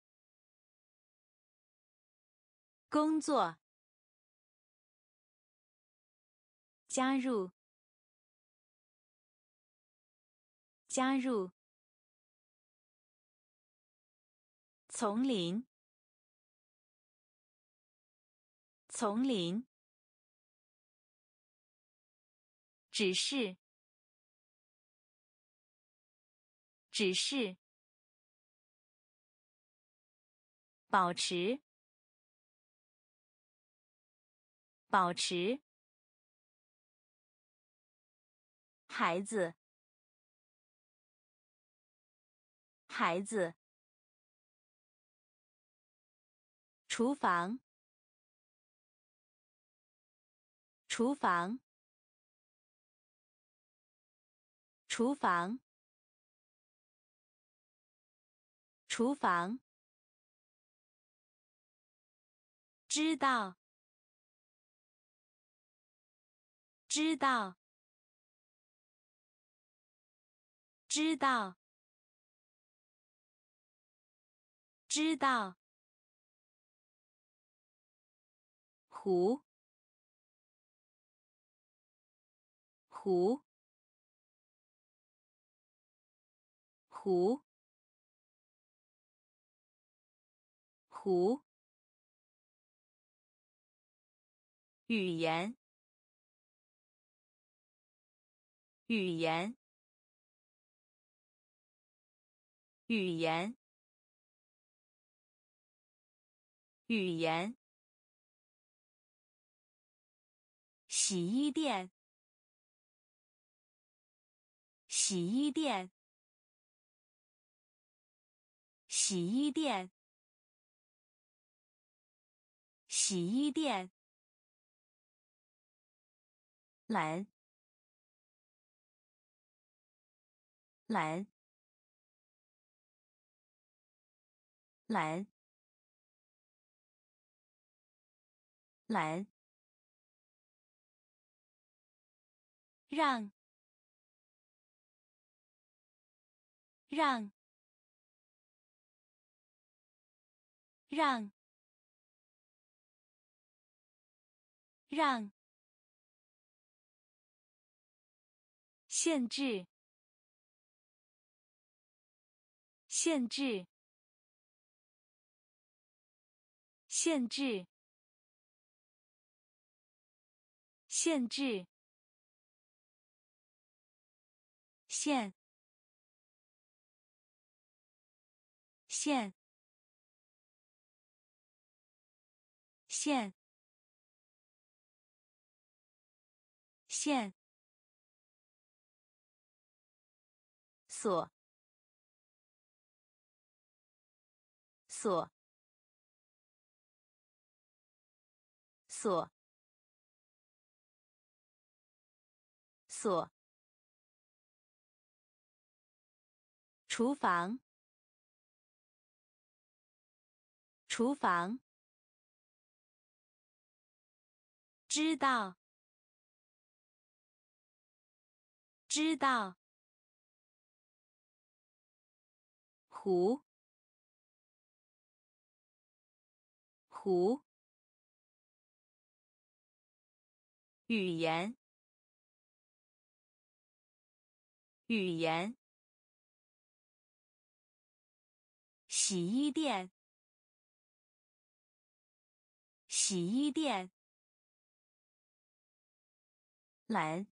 工作，加入，加入，丛林，丛林，指示，指示，保持，保持，孩子，孩子，厨房，厨房，厨房，厨房，知道，知道，知道，知道，湖，湖，湖，湖，语言，语言，语言，语言，洗衣店，洗衣店，洗衣店，洗衣店，蓝，蓝，蓝，蓝，让，让，让，让，限制，限制， 限制，限制，线，线，线，线，锁，锁，锁，锁，厨房，厨房，知道，知道，湖，湖，语言，语言，洗衣店，洗衣店，懒，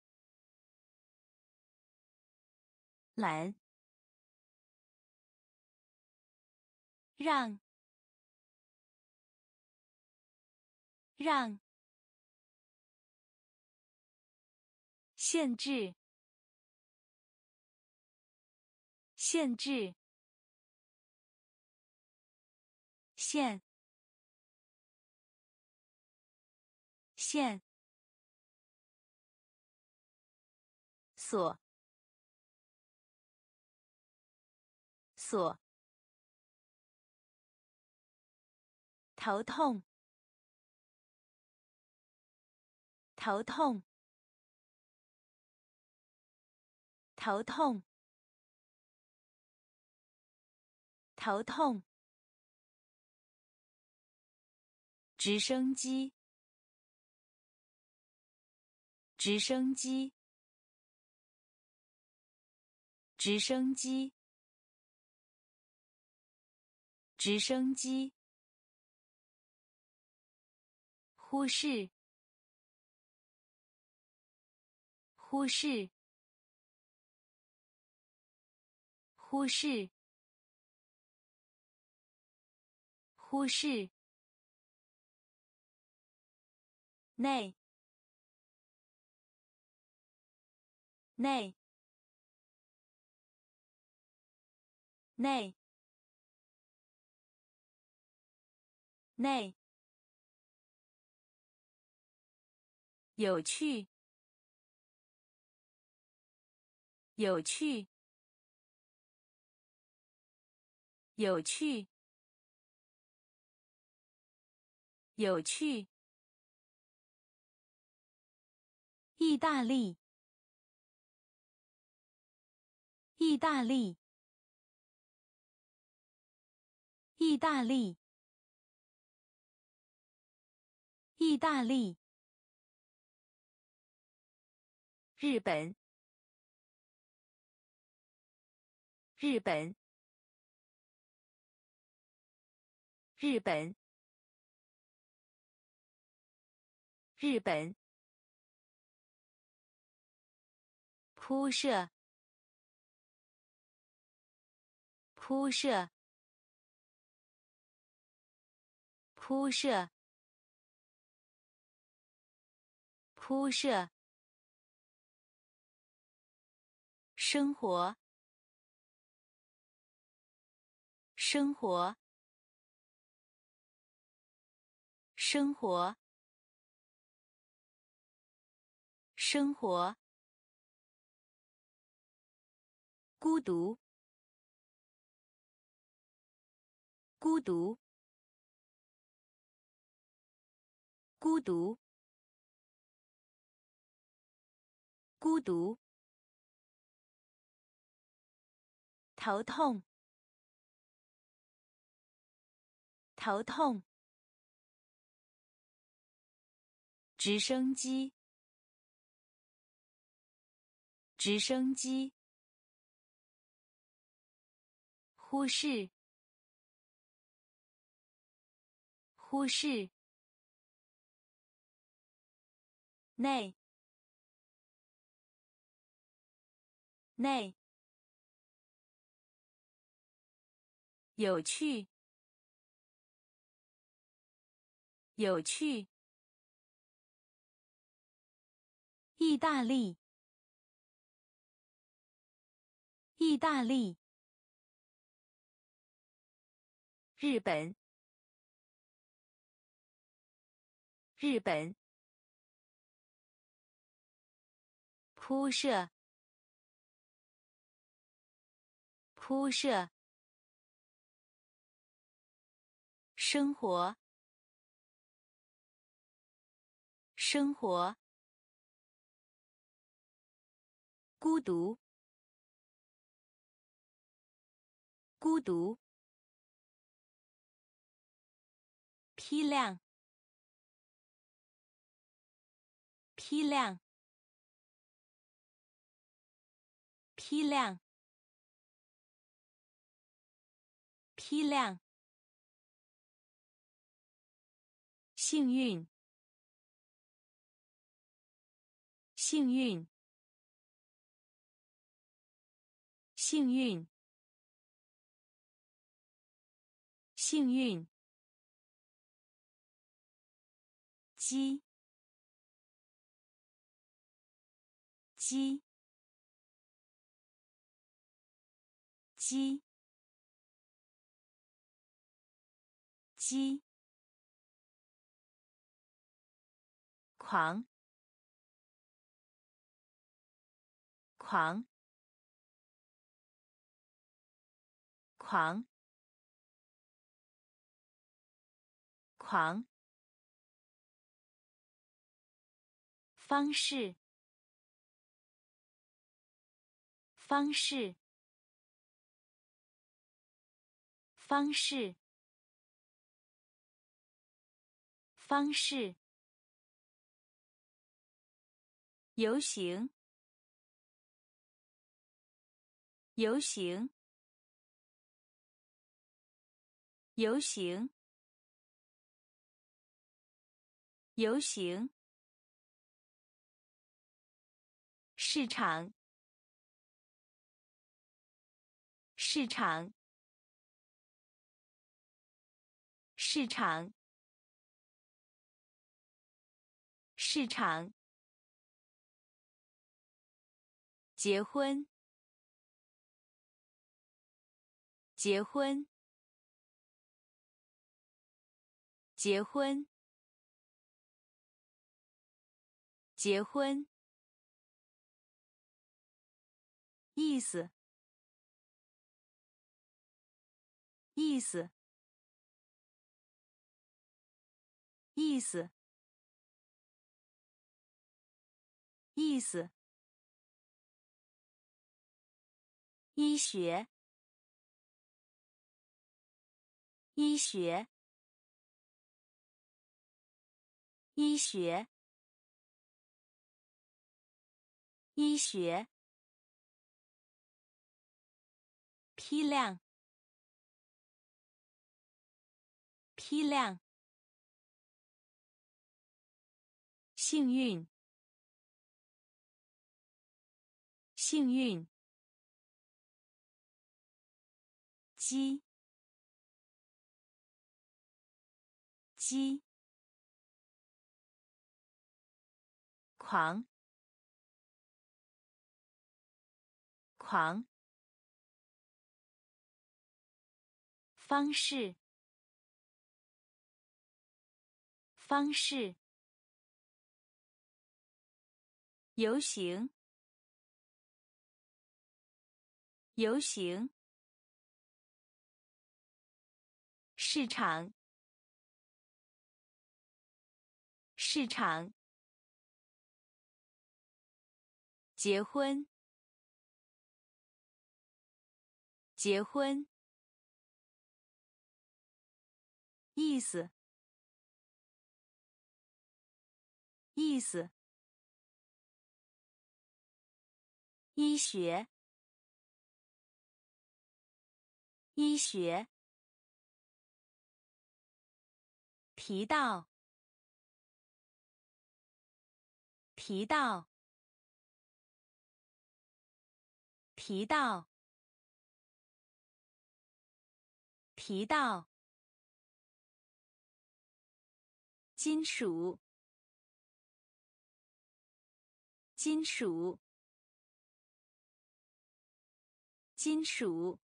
懒，让，让，限制，限制，线，线，锁，锁，头痛，头痛，头痛，头痛，直升机，直升机，直升机，直升机，忽视，忽视，忽视，忽视，内，内，内，内，有趣，有趣，有趣，有趣，意大利，意大利，意大利，意大利，日本，日本，日本，日本，铺设，铺设，铺设，铺设，生活，生活，生活，生活，孤独，孤独，孤独，孤独，头痛，头痛，直升机，直升机，忽视， 忽视，内，内，有趣，有趣，意大利，意大利，日本，日本，铺设，铺设，生活，生活，孤独，孤独，批量，批量，批量，批量，幸运，幸运，幸运，幸运，鸡，鸡，鸡，鸡，狂，狂，狂，狂，方式，方式，方式，方式，游行，游行，游行，游行，市场，市场，市场，市场，结婚，结婚，结婚，结婚，意思，意思，意思，意思，医学，医学，医学，医学，批量，批量，幸运，幸运，鸡，鸡，狂，狂，方式，方式，游行，游行，市场，市场，结婚，结婚，意思，意思，医学，医学， 提到，提到，提到，提到，金属，金属，金属，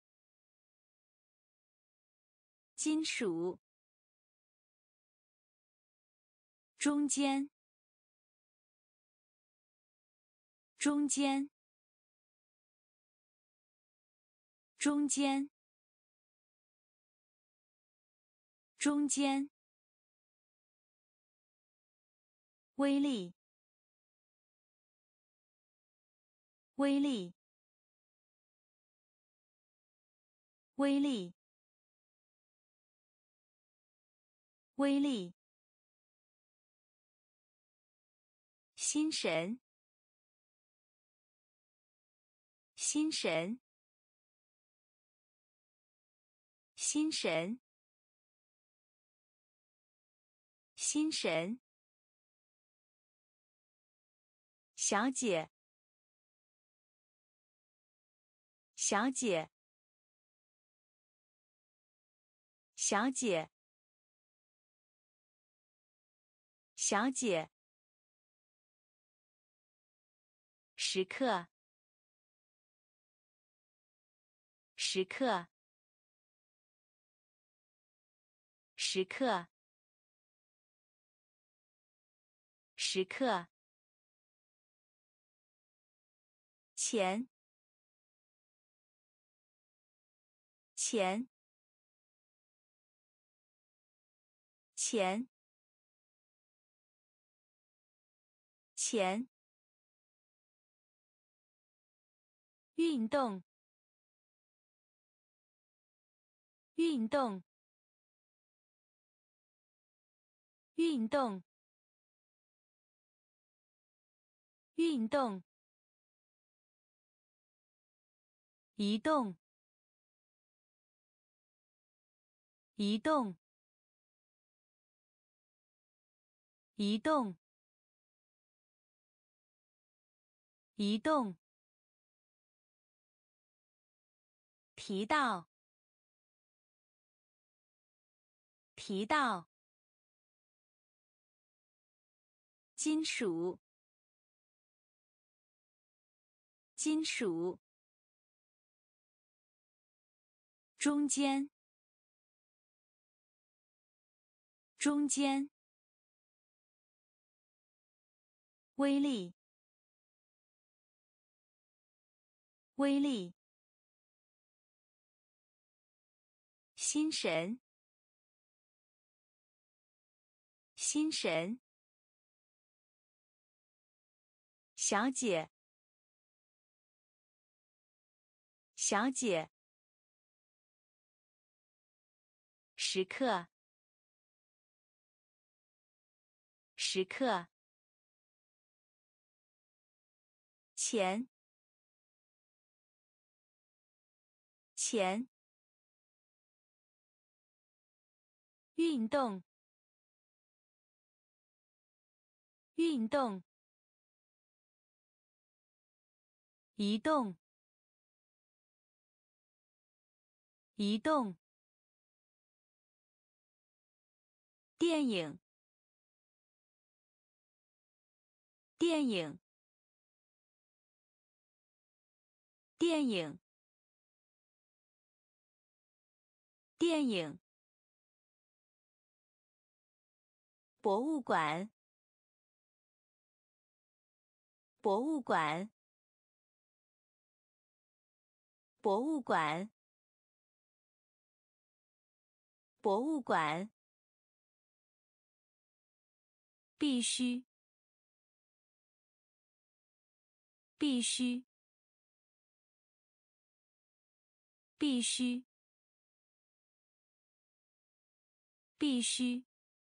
金属，中间，中间，中间，中间，威力，威力，威力，威力，心神，心神，心神，心神，小姐，小姐，小姐，小姐，时刻，时刻，时刻，时刻，钱，钱，钱，钱，运动，运动，运动，运动，移动，移动，移动，移动，提到，提到，金属，金属，中间，中间，威力，威力，心神，心神，小姐，小姐，时刻，时刻，钱，钱，运动，运动，移动，移动，电影，电影，电影，电影，博物馆，博物馆，博物馆，博物馆，必须，必须，必须，必须，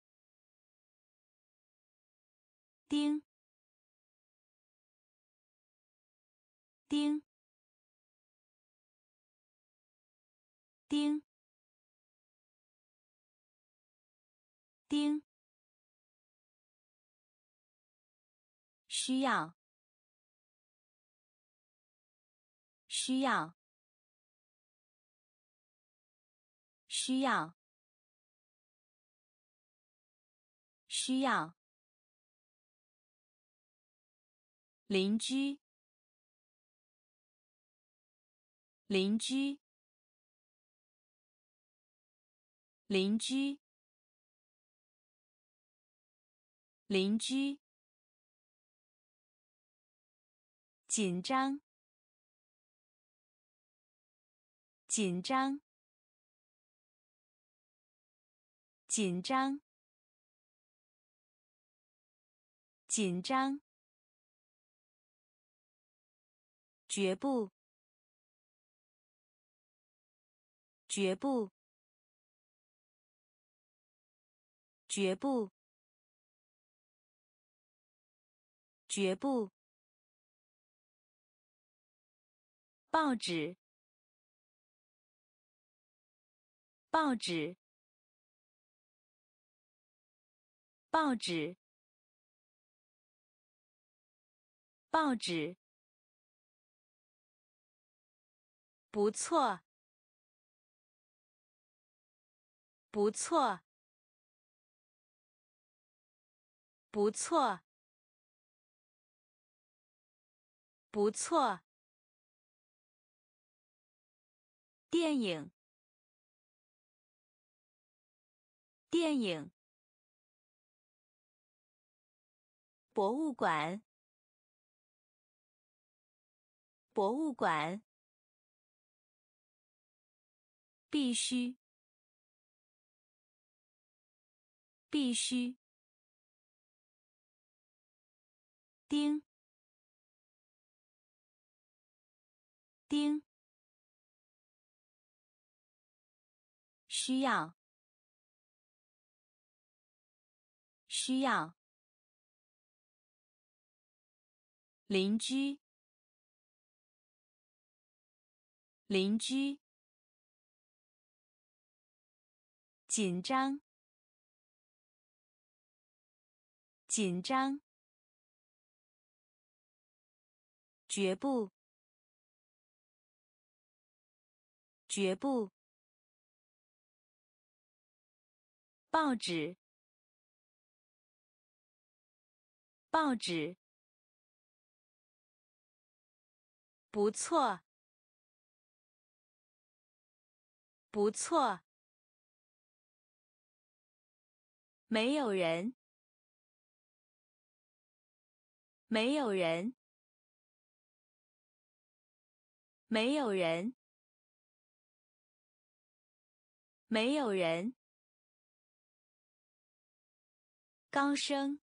钉，钉，钉， 丁，需要，需要，需要，需要。邻居，邻居，邻居，邻居。紧张，紧张，紧张，紧张。绝不，绝不，绝不，绝不。报纸，报纸，报纸，报纸。不错，不错，不错，不错。电影，电影。博物馆，博物馆。必须，必须。丁，丁。需要，需要。邻居，邻居。紧张，紧张。绝不，绝不。报纸，报纸。不错，不错。没有人，没有人，没有人，没有人。高声，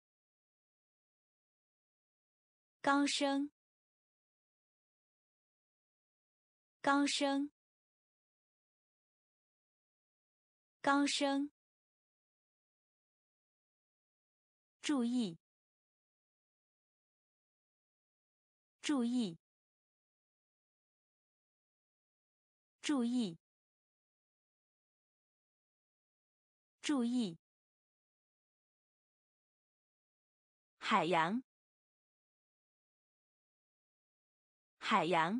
高声，高声，高声。注意，注意，注意，注意。海洋，海洋，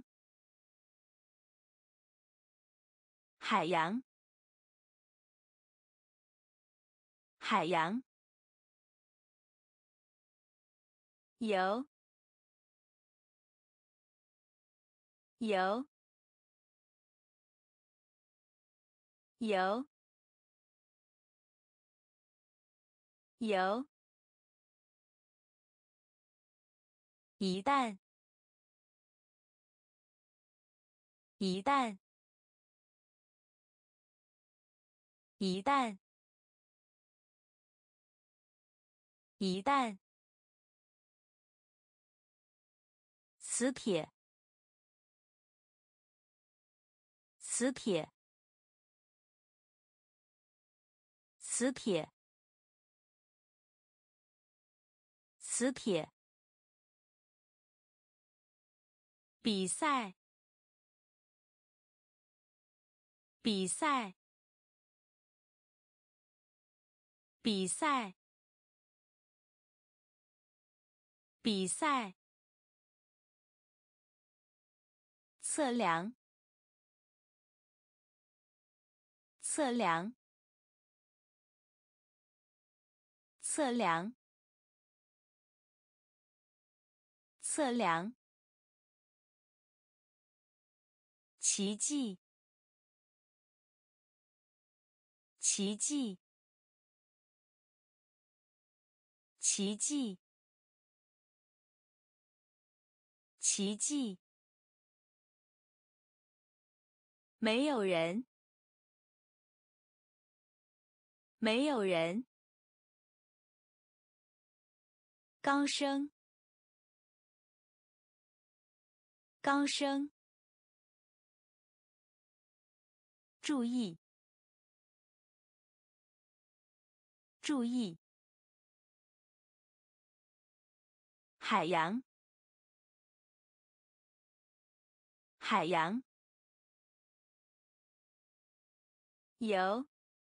海洋，海洋。游，游，游，游。一旦，一旦，一旦，一旦。磁铁，磁铁，磁铁，磁铁。比赛，比赛， 比赛，比赛。测量，测量，测量，测量。奇迹，奇迹，奇迹，奇迹。没有人，没有人。刚生，刚生。注意，注意。海洋，海洋。游，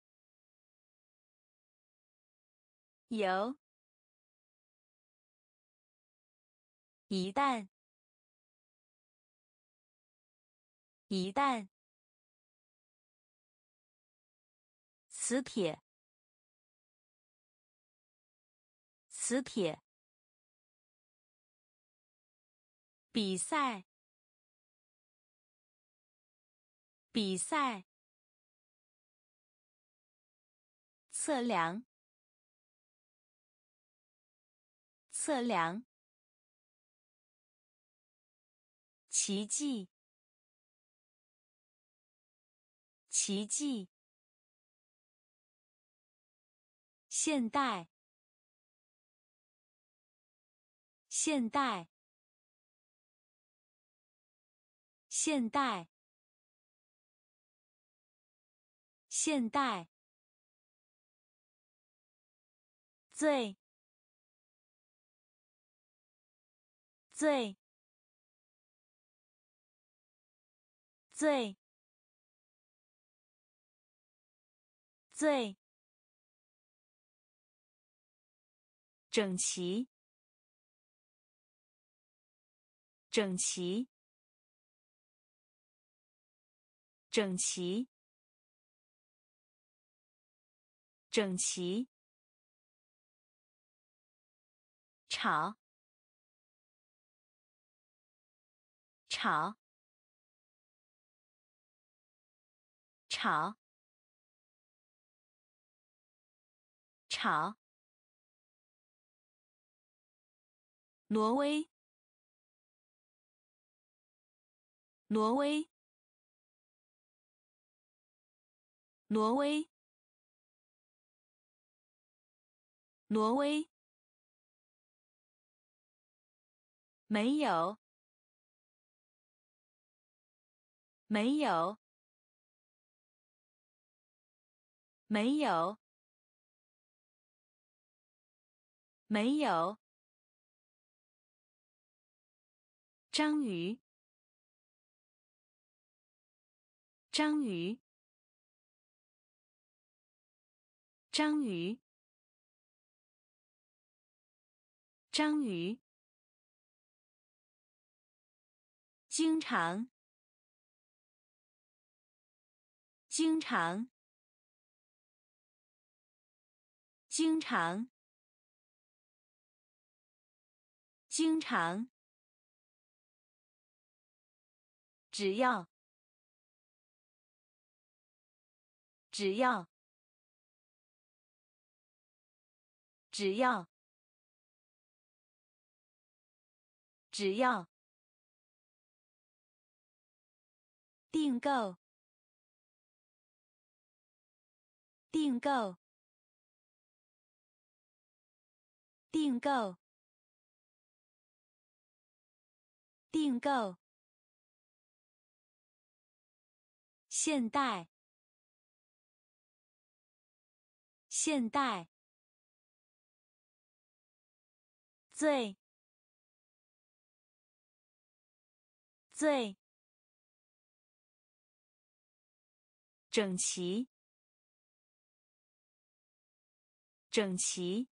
游。一旦，一旦。磁铁，磁铁。比赛，比赛。测量，测量。奇迹，奇迹。现代，现代，现代，现代。最，最，最，最。整齐，整齐，整齐，整齐。吵，吵，吵，吵。挪威，挪威，挪威，挪威。没有，没有，没有，没有。章鱼，章鱼，章鱼，章鱼。经常，经常，经常，经常。只要，只要，只要，只要。订购，订购，订购，订购。现代，现代。最，最。整齐， 整齐，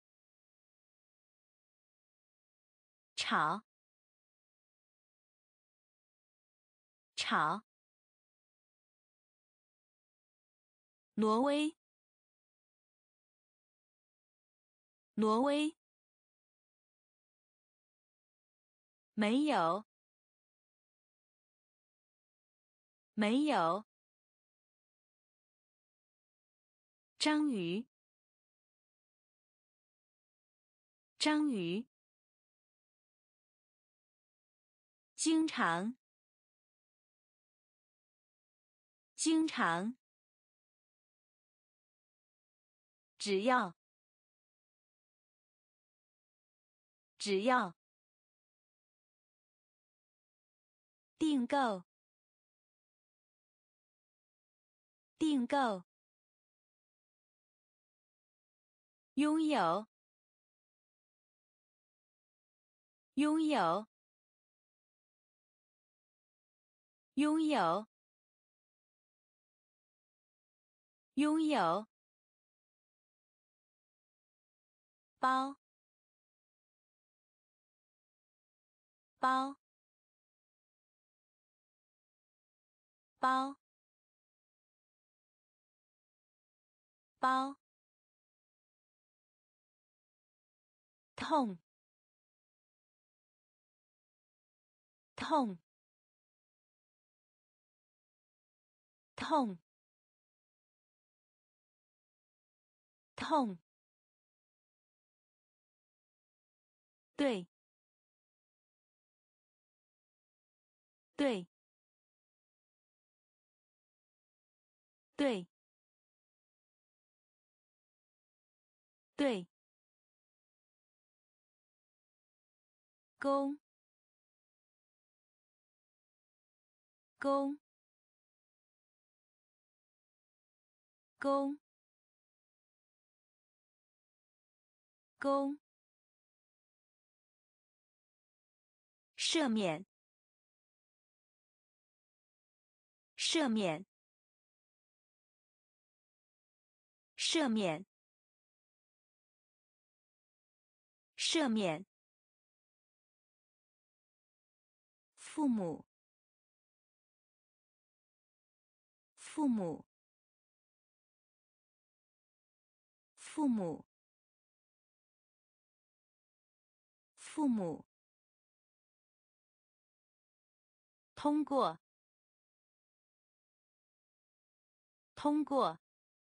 吵，吵，挪威，挪威，没有，没有，章鱼，章鱼，经常，经常，只要，只要，订购，订购，拥有，拥有，拥有，拥有，包，包，包，包，痛，痛，痛，痛，对，对，对，对，公，公，公，公，赦免，赦免，赦免，赦免，父母，父母，父母，父母，通过，通过，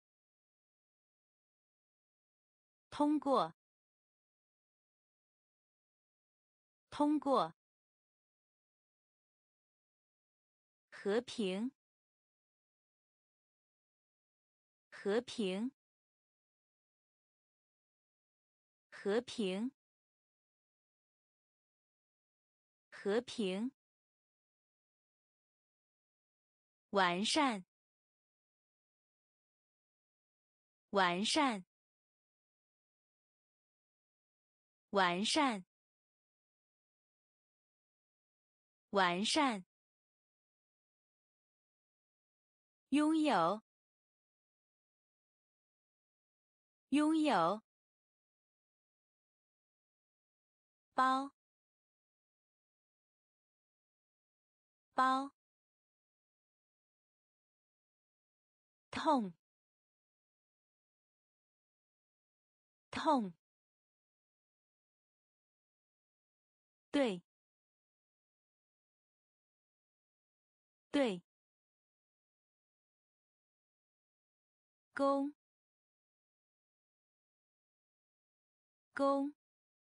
通过，通过，和平，和平，和平，和平，完善，完善，完善，完善，拥有，拥有，包，包，痛，痛，对，对，公，公，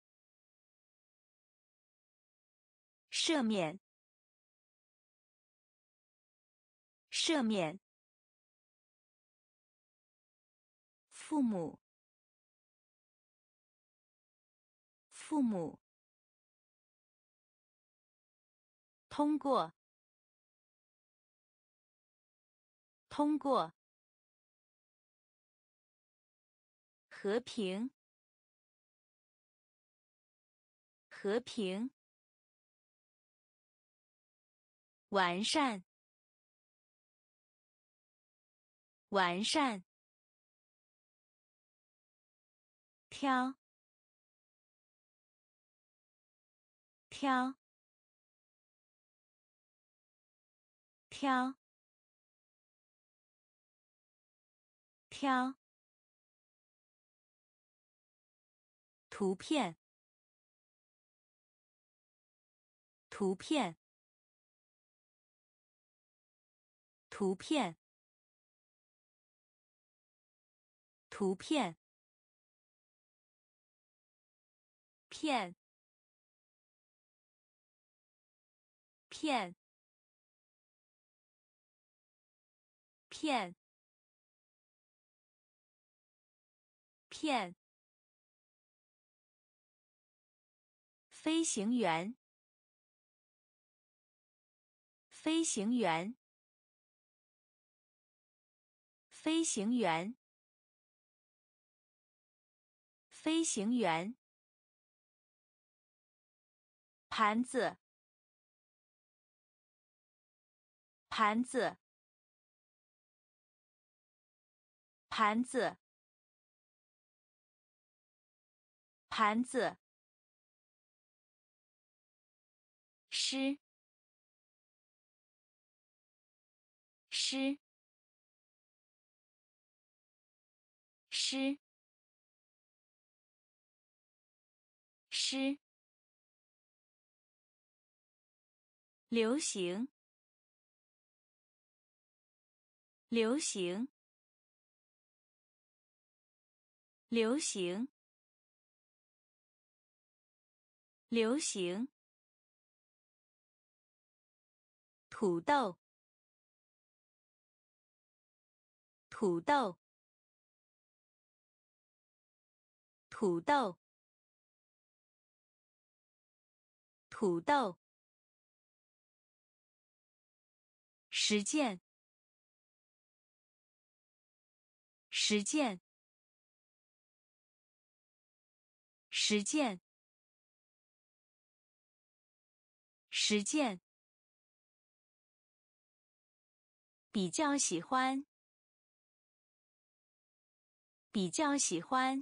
赦免，赦免，父母，父母，通过，通过，和平，和平，完善，完善， 挑挑挑挑图片图片图片图片片片片片飞行员飞行员飞行员飞行员盘子盘子盘子盘子诗诗诗诗流行流行流行流行土豆土豆土豆土豆实践实践实践实践比较喜欢比较喜欢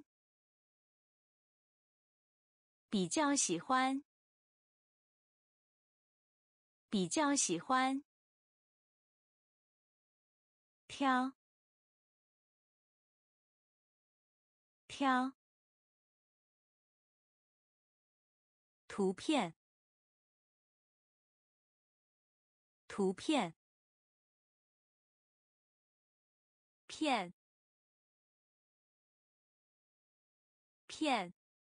比较喜欢比较喜欢挑挑图片图片片片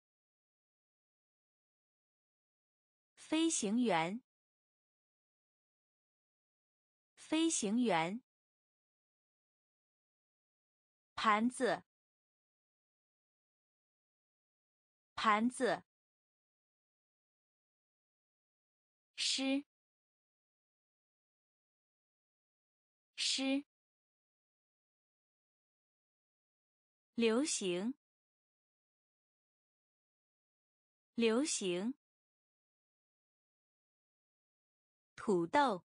飞行员飞行员盘子盘子诗诗流行流行土豆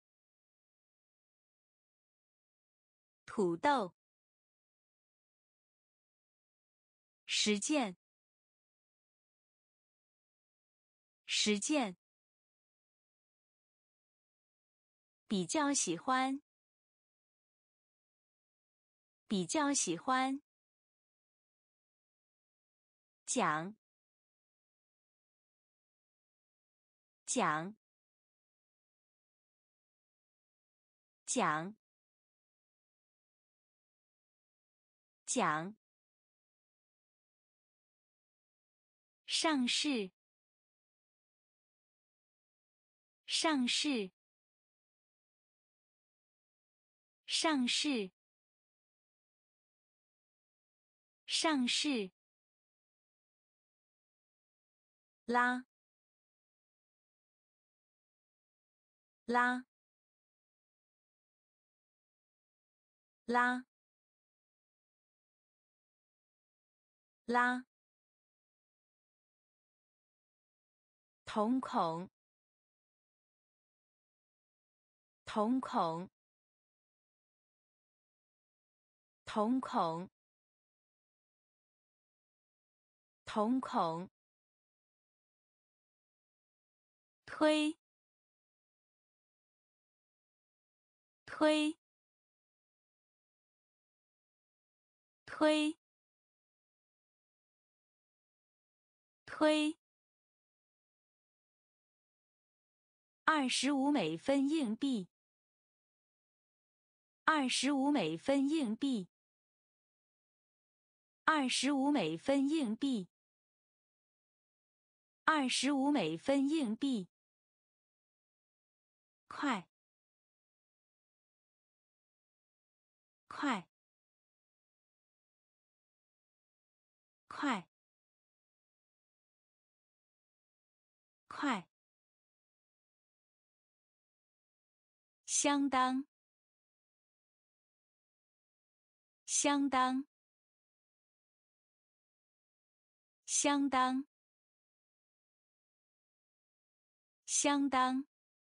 土豆实践实践比较喜欢比较喜欢讲讲讲讲上市上市上市上市拉拉拉拉瞳孔瞳孔瞳孔瞳孔，推，推，推，推。二十五美分硬币，二十五美分硬币，二十五美分硬币，二十五美分硬币。快，快，快，快。相当，相当，相当，相当。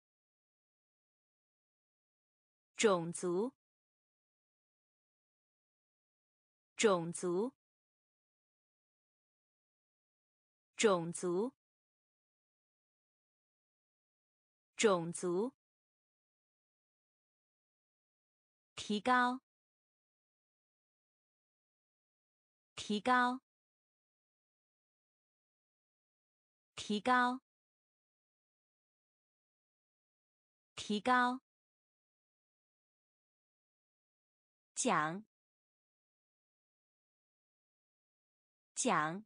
种族，种族，种族，种族。提高，提高，提高，提高。讲，讲。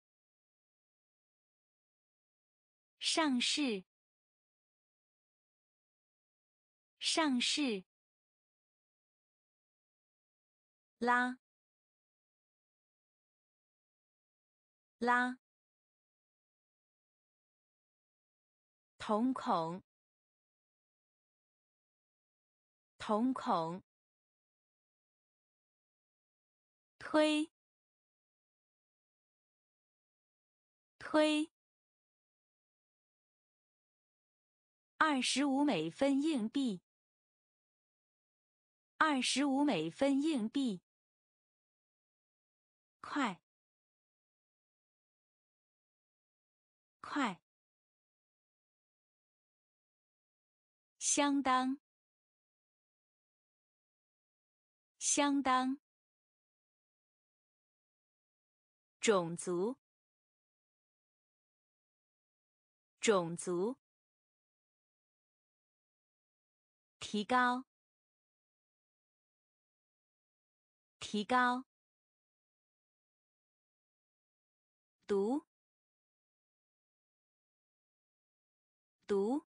上市，上市。拉，拉。瞳孔，瞳孔。推，推。二十五美分硬币，二十五美分硬币。快，快。相当，相当。种族，种族。提高，提高。读，读，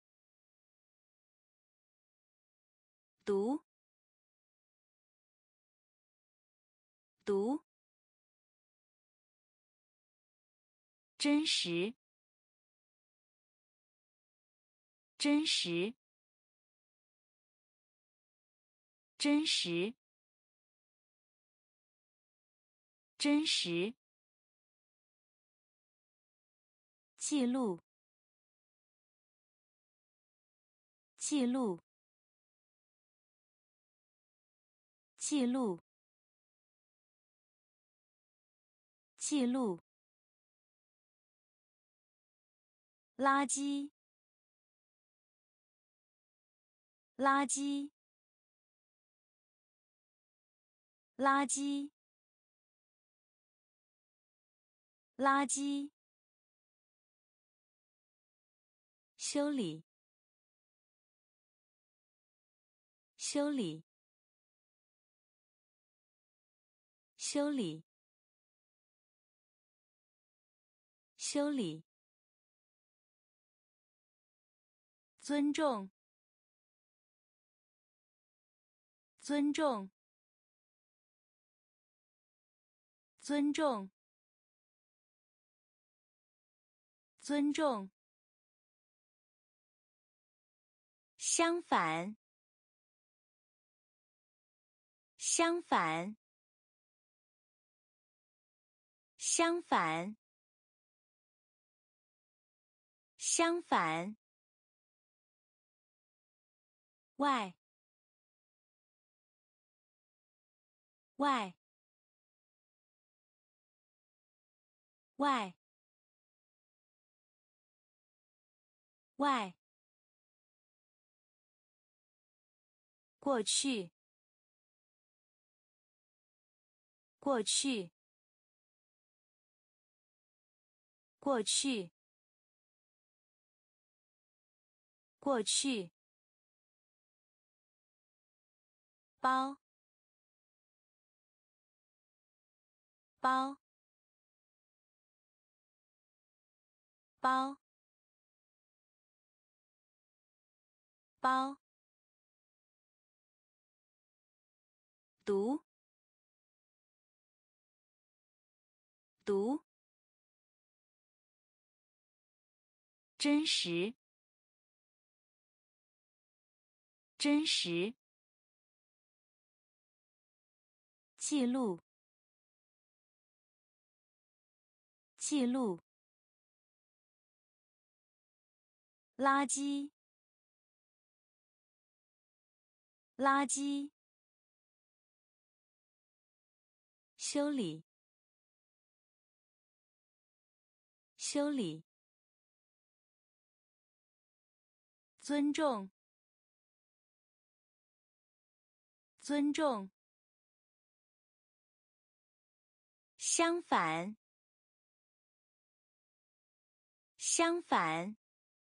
读，读。真实，真实，真实，真实。记录，记录，记录，记录。垃圾，垃圾，垃圾，垃圾。修理，修理，修理，修理。尊重，尊重，尊重，尊重。相反，相反，相反，相反。外，外， 外外过去过去过去过去包包包包读读真实真实记录记录垃圾垃圾修理修理尊重尊重相反相反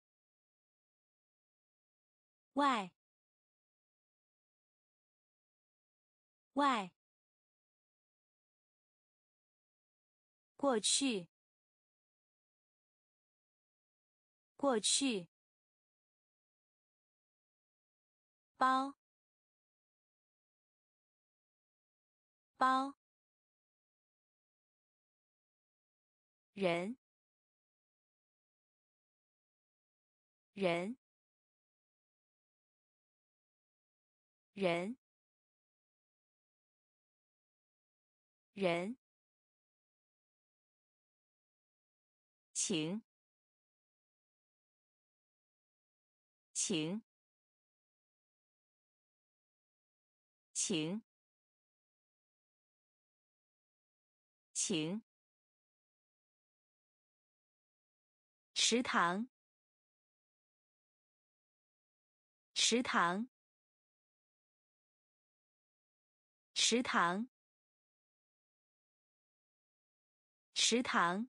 外外过去过去包包人人人人请请请请食堂食堂食堂食堂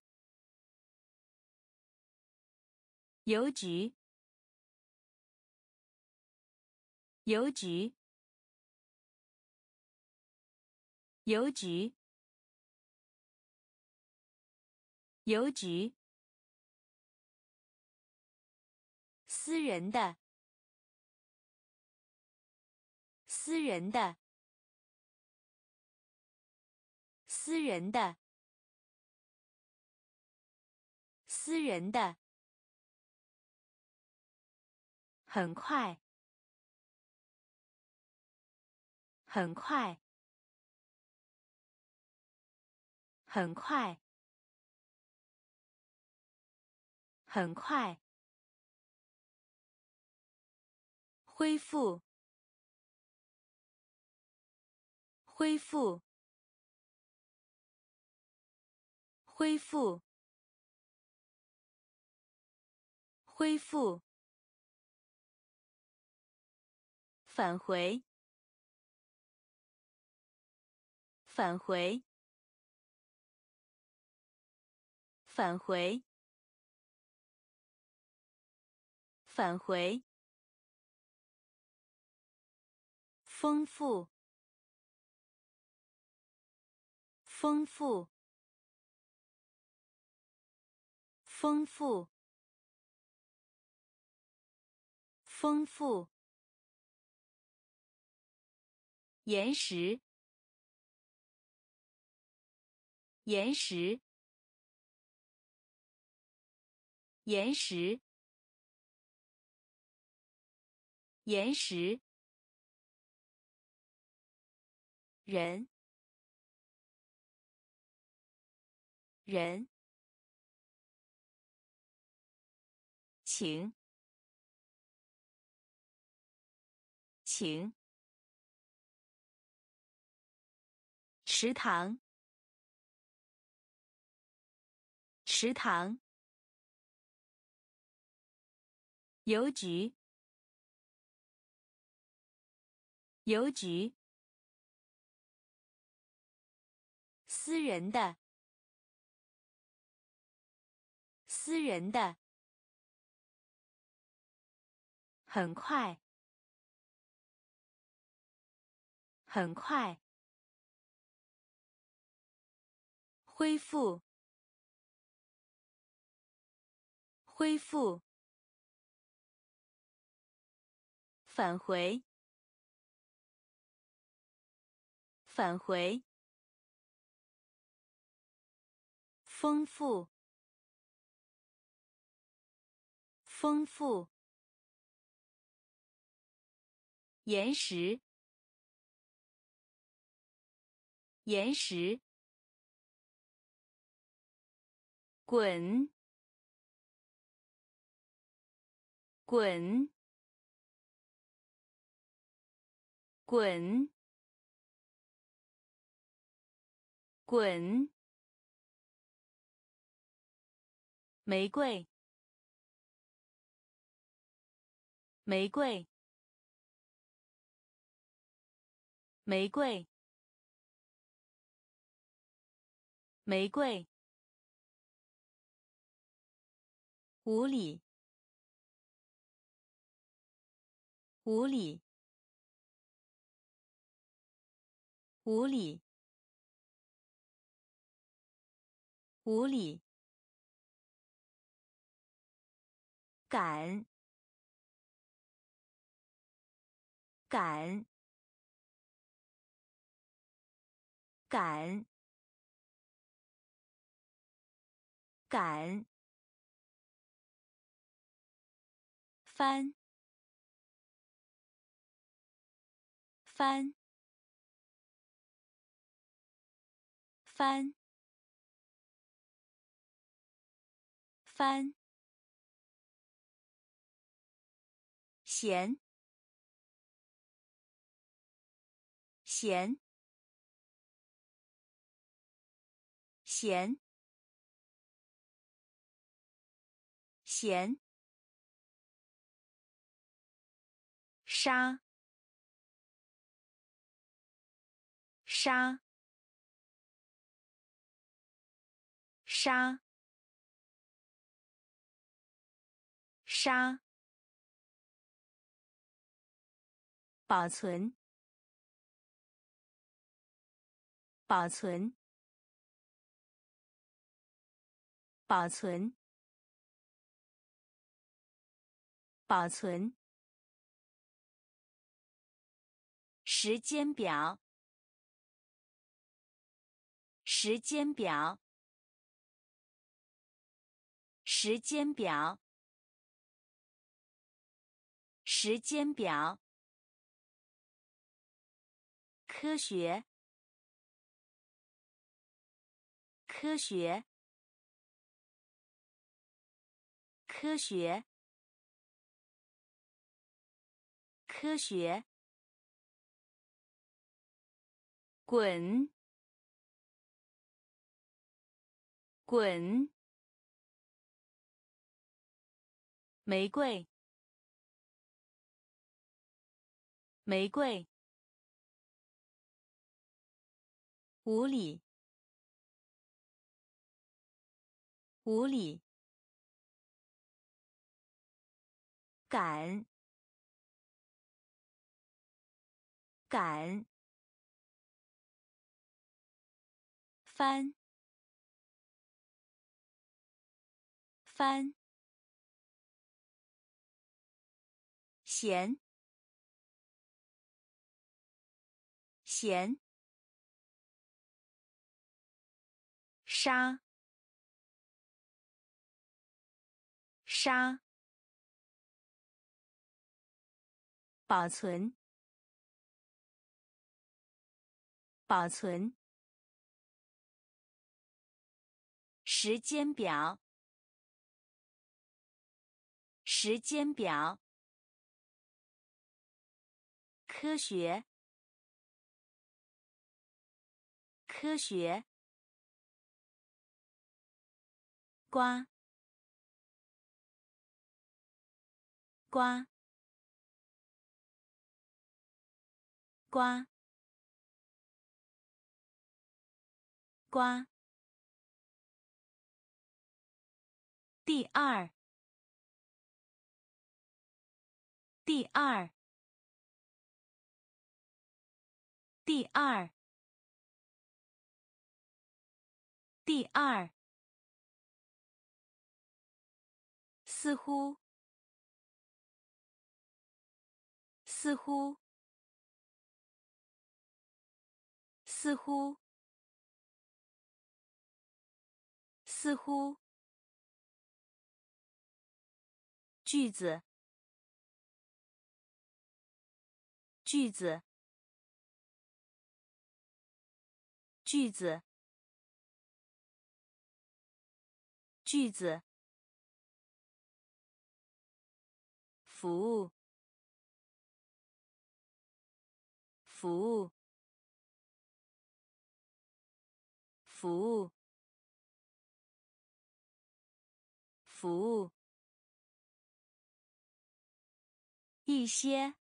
邮局邮局邮局邮局私人的私人的私人的私人的很快很快很快很快恢复恢复恢复恢复返回返回返回返回丰富丰富丰富丰富岩石岩石岩石岩石人人请请食堂池塘，邮局，邮局，私人的，私人的，很快，很快，恢复，恢复，返回，返回，丰富，丰富，岩石，岩石，滚，滚，滚，滚，玫瑰，玫瑰，玫瑰，玫瑰，无理，无理，无理，无理，赶，赶，赶，赶，翻，翻，翻，翻，咸，咸，咸，咸，沙，沙，沙，沙，保存，保存，保存，保存，时间表，时间表，时间表，时间表，科学，科学，科学，科学，滚，滚，玫瑰，玫瑰，无理，无理，赶，赶，翻，翻，咸，咸，沙，沙，保存，保存，时间表，时间表，科学，科学， 瓜瓜瓜瓜。第二，第二，第二，第二。似乎，似乎，似乎，似乎。句子，句子，句子，句子。服务，服务，服务，服务。一些，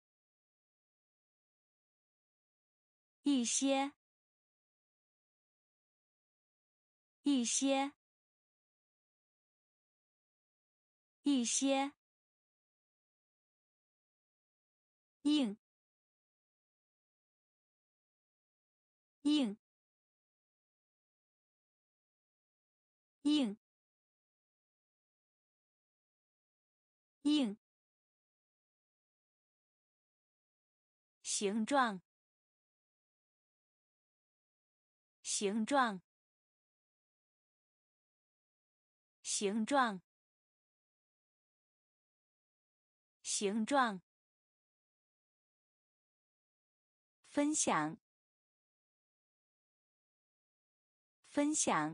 一些，一些，一些。硬，硬，硬，硬。形状，形状，形状，形状。分享，分享，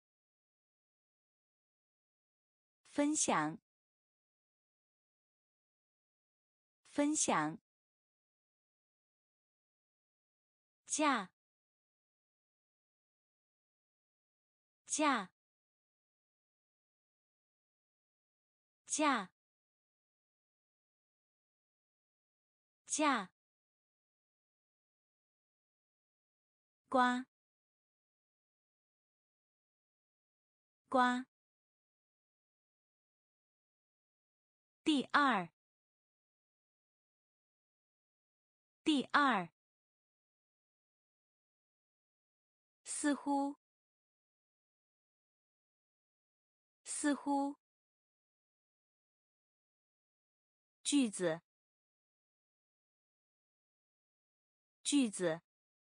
分享，分享。价，价，价，价。瓜，瓜。第二，第二。似乎，似乎。句子，句子。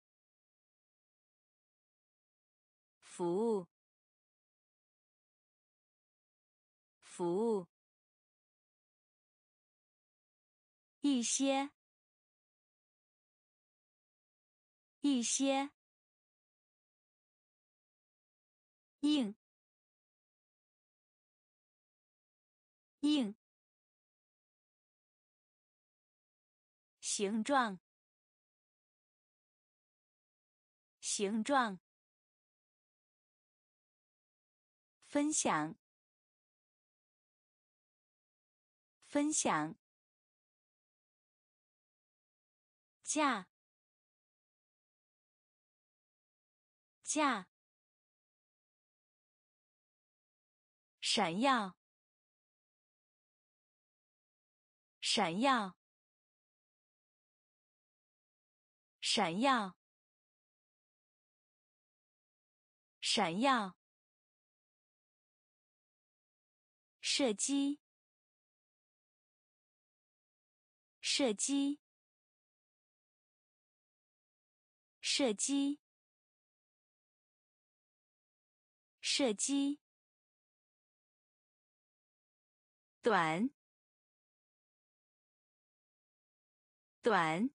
服务，服务。一些，一些。硬，硬。形状，形状。分享，分享。价，价。闪耀，闪耀，闪耀，闪耀。射击，射击，射击，射击。短，短，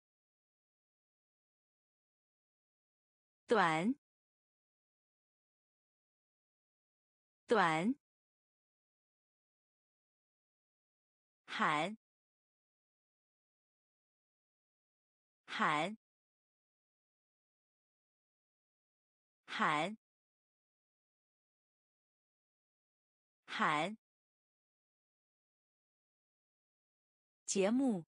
短，短。喊，喊，喊， 喊，节目，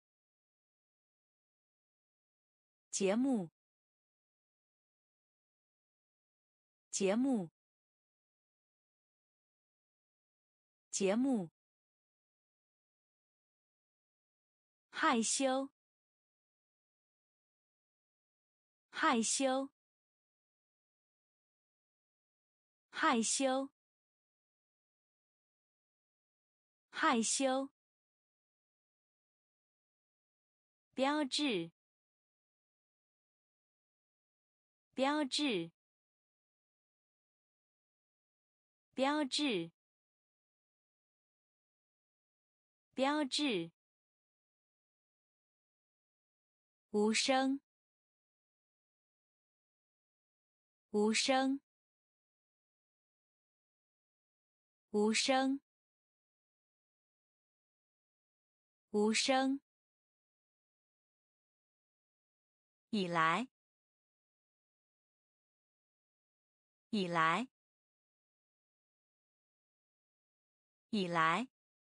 节目，节目，节目，害羞，害羞，害羞，害羞，标志，标志，标志，标志，无声，无声，无声，无声，以来，以来，以来，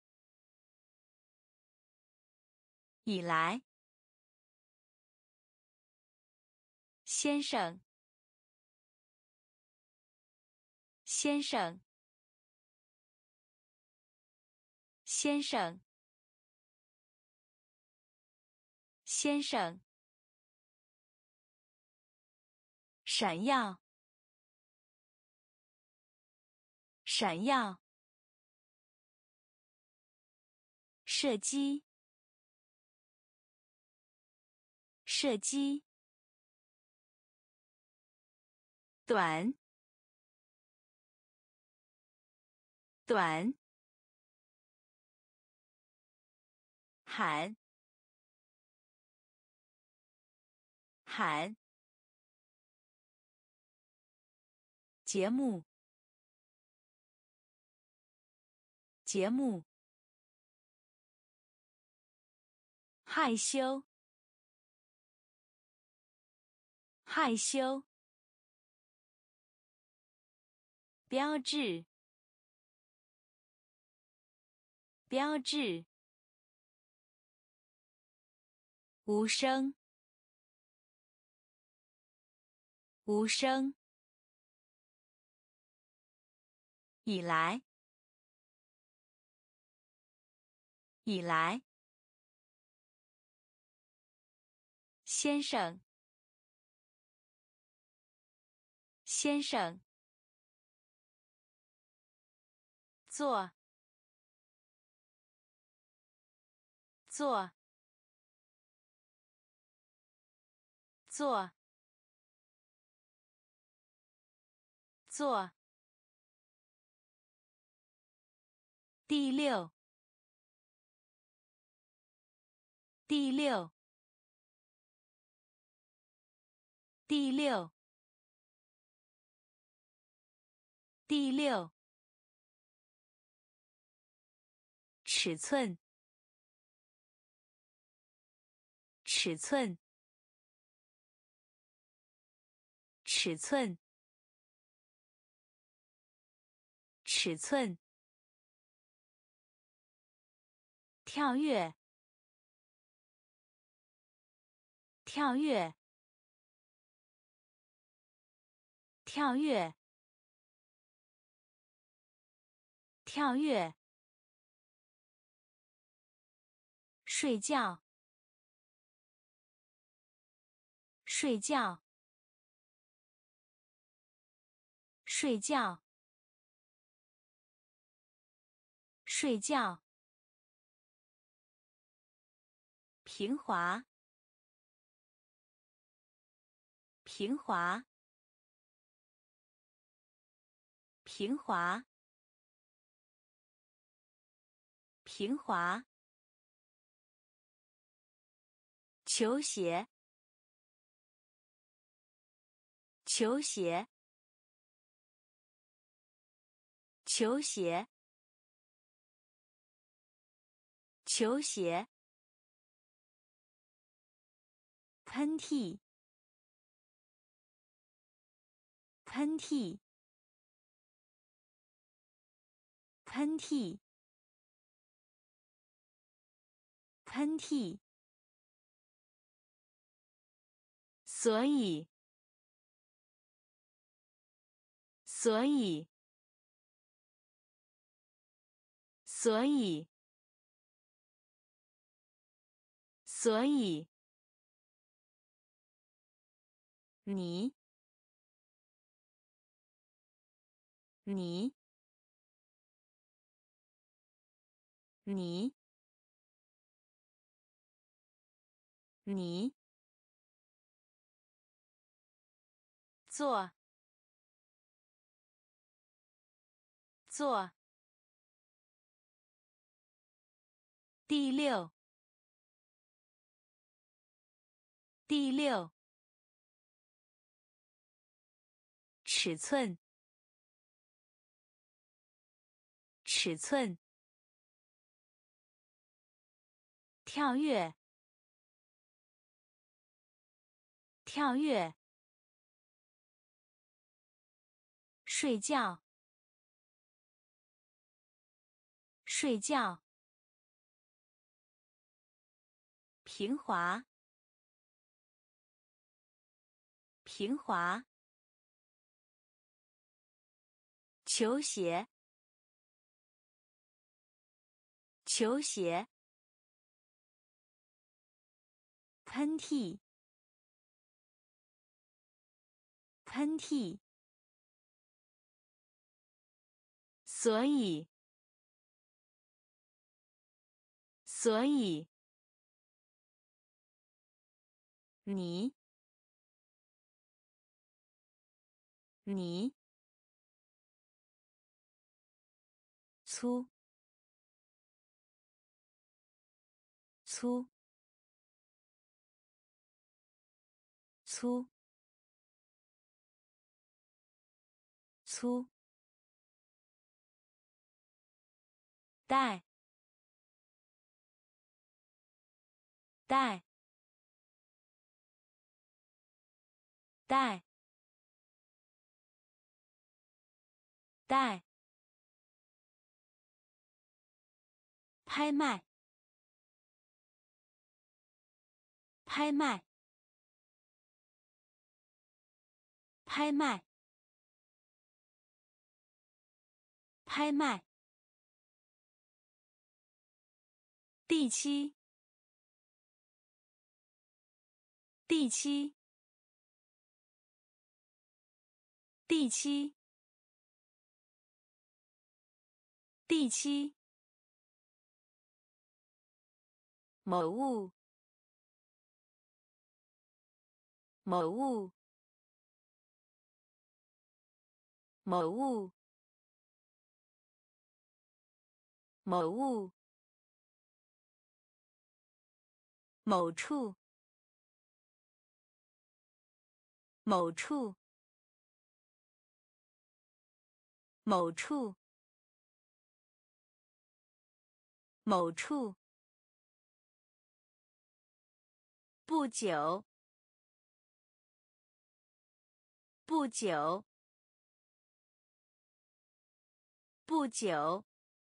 以来，先生，先生，先生，先生，闪耀，闪耀，射击，射击，短，短，喊，喊，节目，节目，害羞，害羞，标志，标志，无声，无声，以来，以来，先生，先生，坐，坐，坐，坐，第六，第六，第六，第六，尺寸，尺寸，尺寸，尺寸，跳跃，跳跃，跳跃，跳跃，睡觉，睡觉，睡觉，睡觉，平滑，平滑，平滑，平滑，球鞋，球鞋，球鞋，球鞋，喷嚏，喷嚏， 喷嚏，喷嚏。所以，所以，所以，所以，你，你，你，你。做，做。第六，第六。尺寸，尺寸。跳跃，跳跃。睡觉，睡觉。平滑，平滑。球鞋，球鞋。喷嚏，喷嚏。所以，所以，你，你。粗，粗，粗，粗。带，带，带，带。拍卖，拍卖，拍卖，拍卖。第七，第七，第七，第七。某物，某物，某物，某物。某处，某处，某处，某处。不久，不久，不久，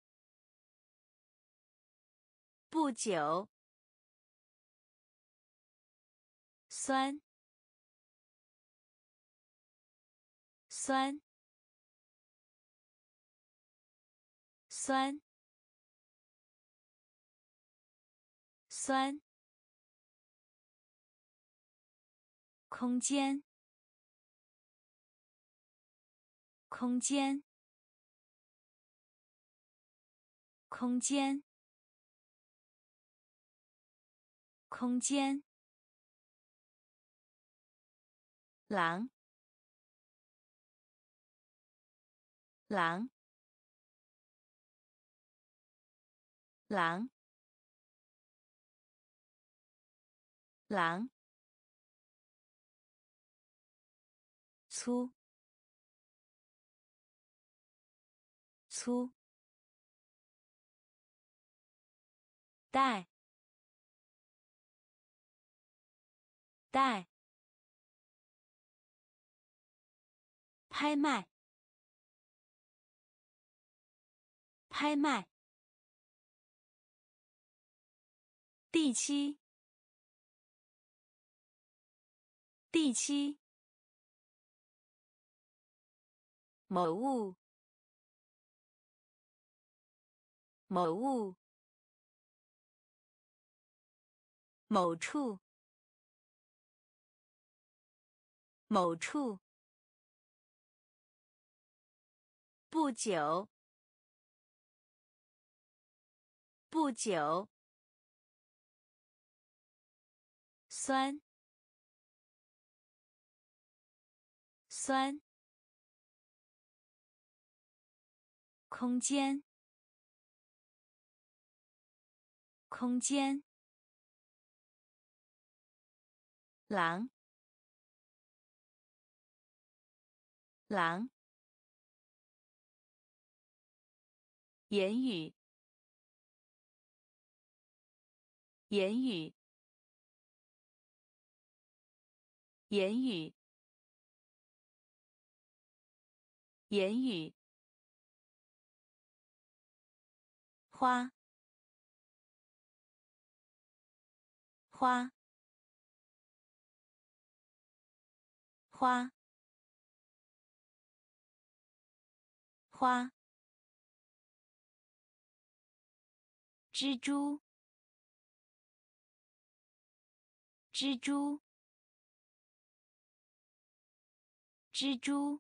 不久。酸，酸，酸，酸。空间，空间，空间，空间。狼，狼，狼，狼。粗，粗。带，带。拍卖， 拍卖。第七，第七。某物，某物。某处，某处。不久，不久。酸，酸。空间，空间。狼，狼。言语，言语。言语，言语。花，花，花，花。蜘蛛，蜘蛛，蜘蛛，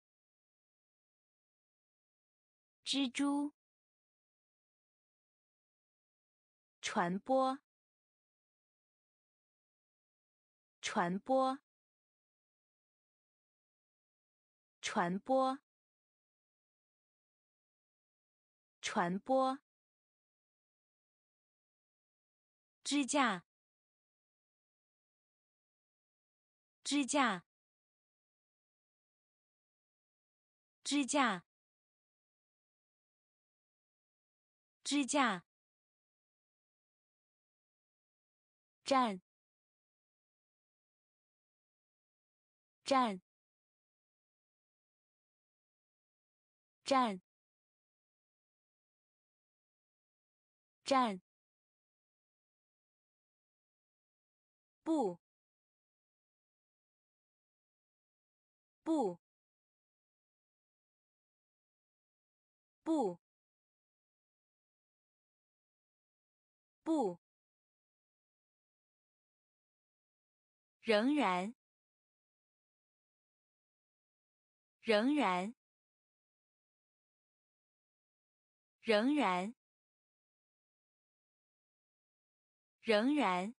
蜘蛛。传播，传播，传播，传播。支架，支架，支架，支架。站，站，站，站。不，不，不，不。仍然，仍然，仍然，仍然。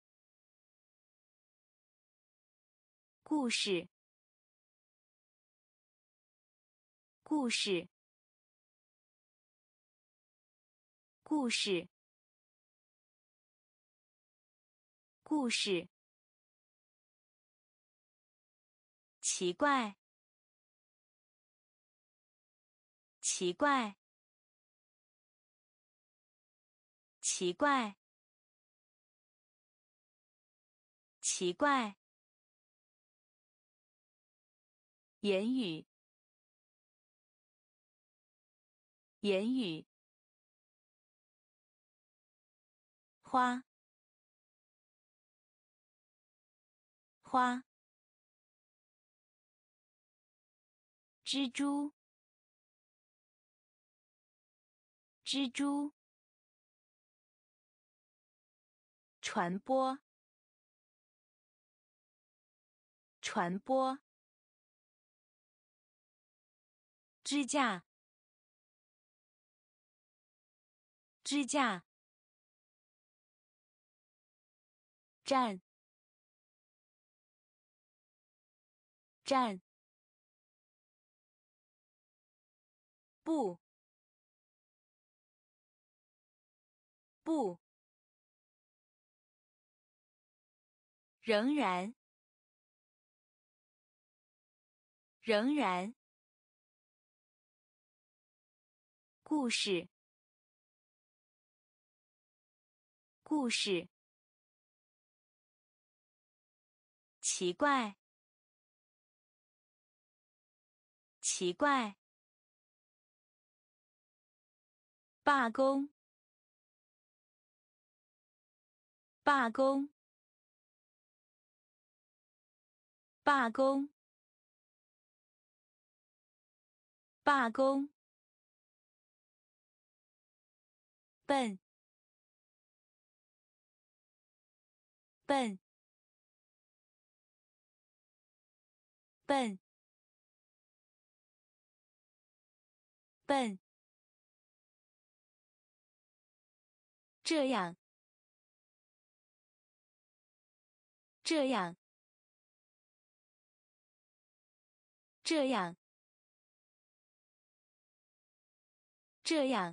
故事，故事，故事，故事。奇怪，奇怪，奇怪，奇怪。言语，言语。花，花。蜘蛛，蜘蛛。传播，传播。支架，支架。站，站。不，不。仍然，仍然。故事，故事。奇怪，奇怪。 罢工，罢工，罢工，罢工，笨，笨，笨，笨，这样，这样，这样，这样，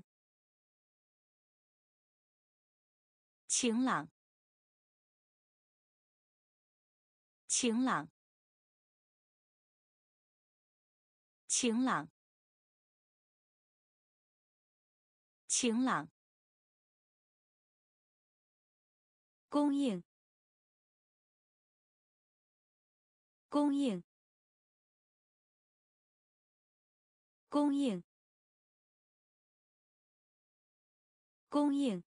晴朗，晴朗，晴朗，晴朗，供应，供应，供应，供应，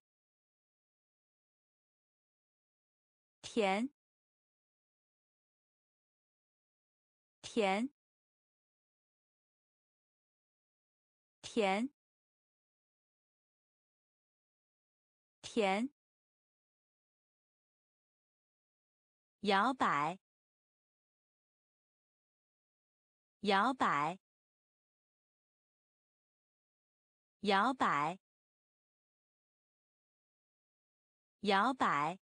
甜，甜，甜，甜，摇摆，摇摆，摇摆，摇摆，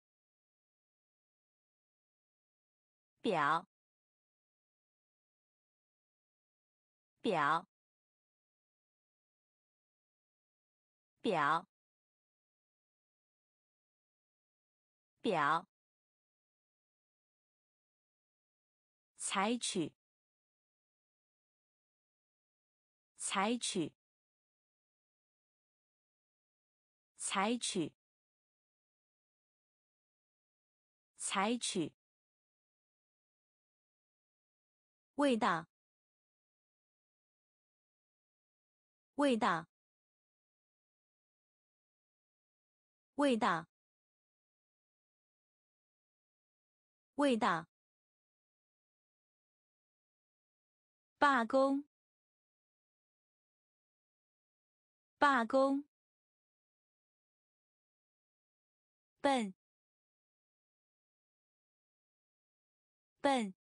表，表，表，表，采取，采取，采取，采取，味道，味道，味道，味道，罢工，罢工，笨，笨，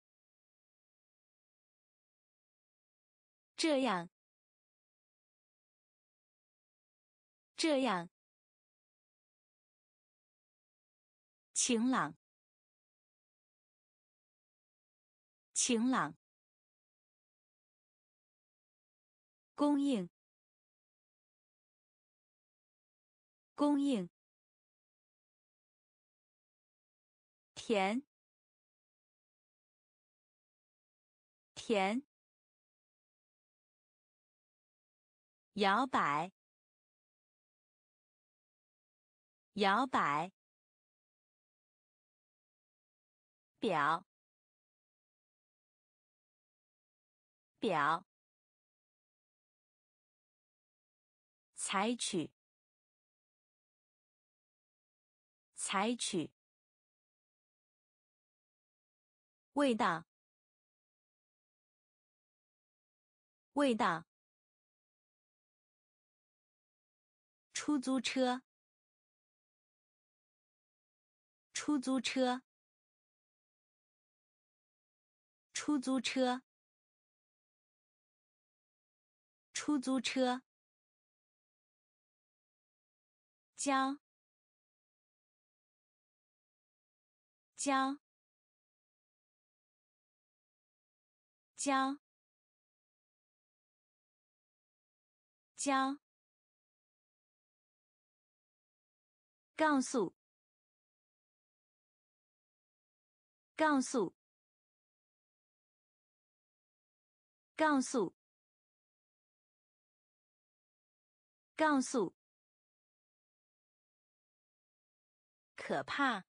这样，这样，晴朗，晴朗，供应，供应，甜，甜，摇摆，摇摆，表，表，采取，采取，味道，味道，出租车，出租车，出租车，出租车，教，教，教，教，告诉，告诉，告诉，告诉，可怕，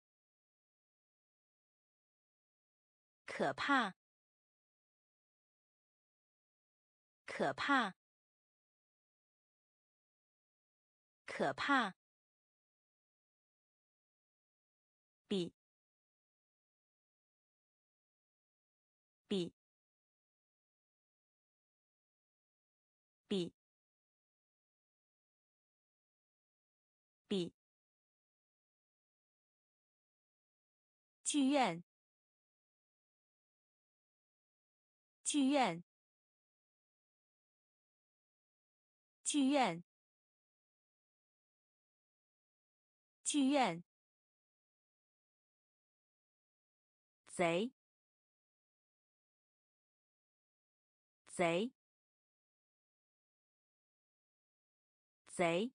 可怕，可怕， 可怕，比，比，比，比，剧院，剧院，剧院，剧院，贼，贼，贼，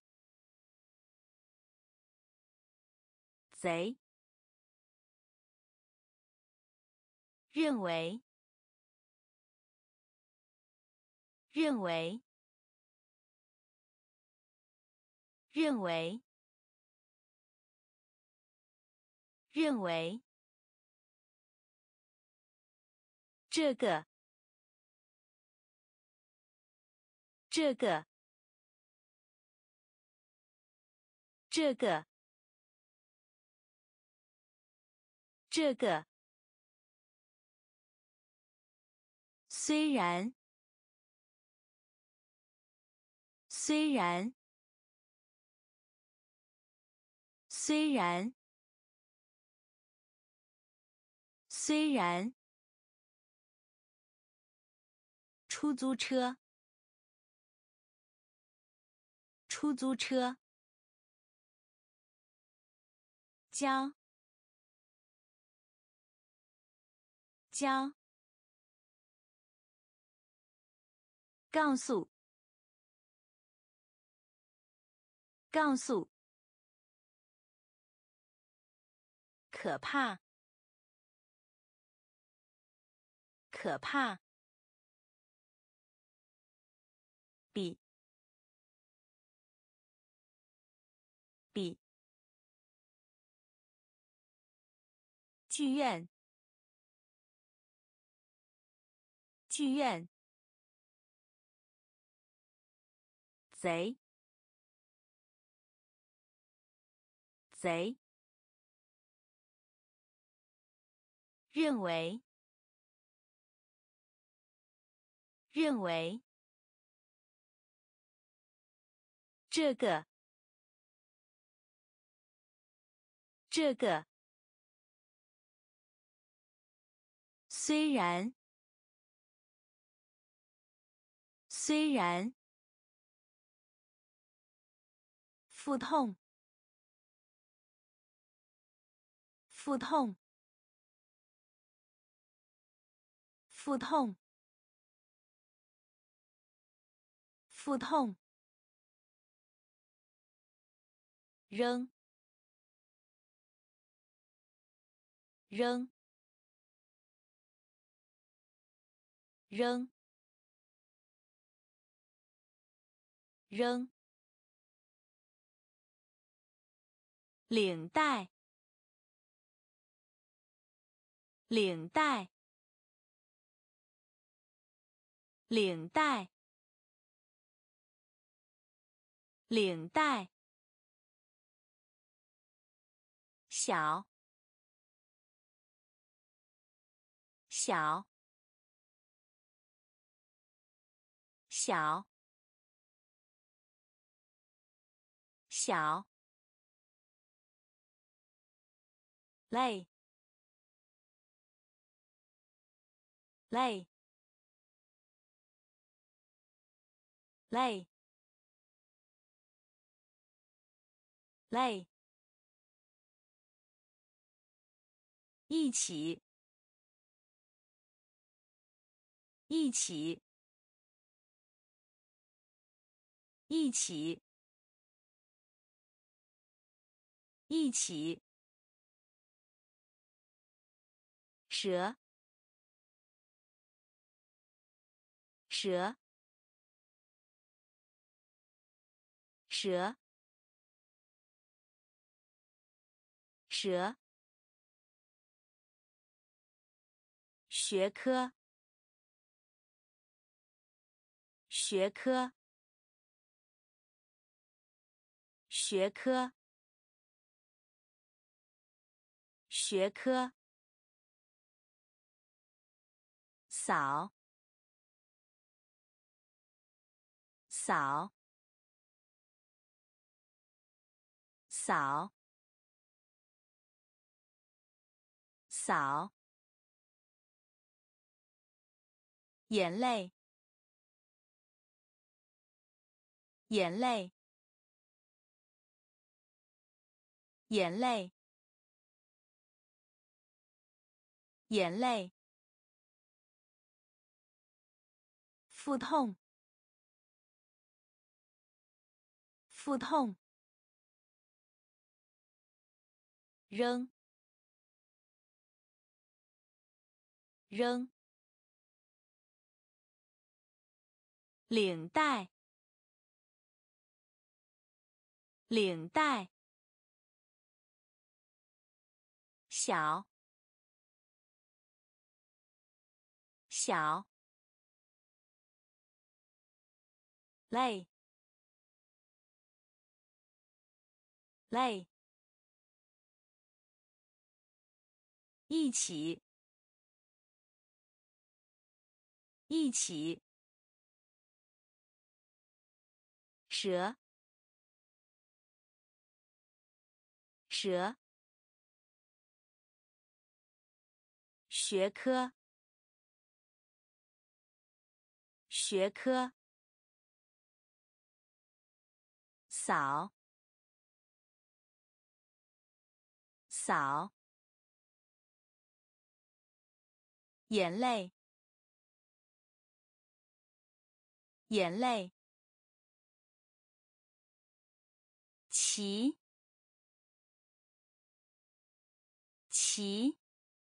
贼，认为，认为，认为，认为，这个，这个，这个，这个，虽然，虽然，虽然，虽然，出租车，出租车，将，将，告诉，告诉，可怕，可怕，比，比，剧院，剧院，贼，贼，认为，认为，这个，这个，虽然，虽然，腹痛，腹痛，腹痛，腹痛，扔，扔，扔，扔，领带，领带，领带，领带，小，小，小，小，累，累，累，累，一起，一起，一起，一起，蛇，蛇，蛇，蛇，学科，学科， 学科，学科，扫，扫，扫，扫，眼泪，眼泪，眼泪，眼泪，腹痛，腹痛，扔，扔，领带，领带，小，小，累，累，一起，一起，蛇，蛇，学科，学科，扫，扫，眼泪，眼泪，骑，骑，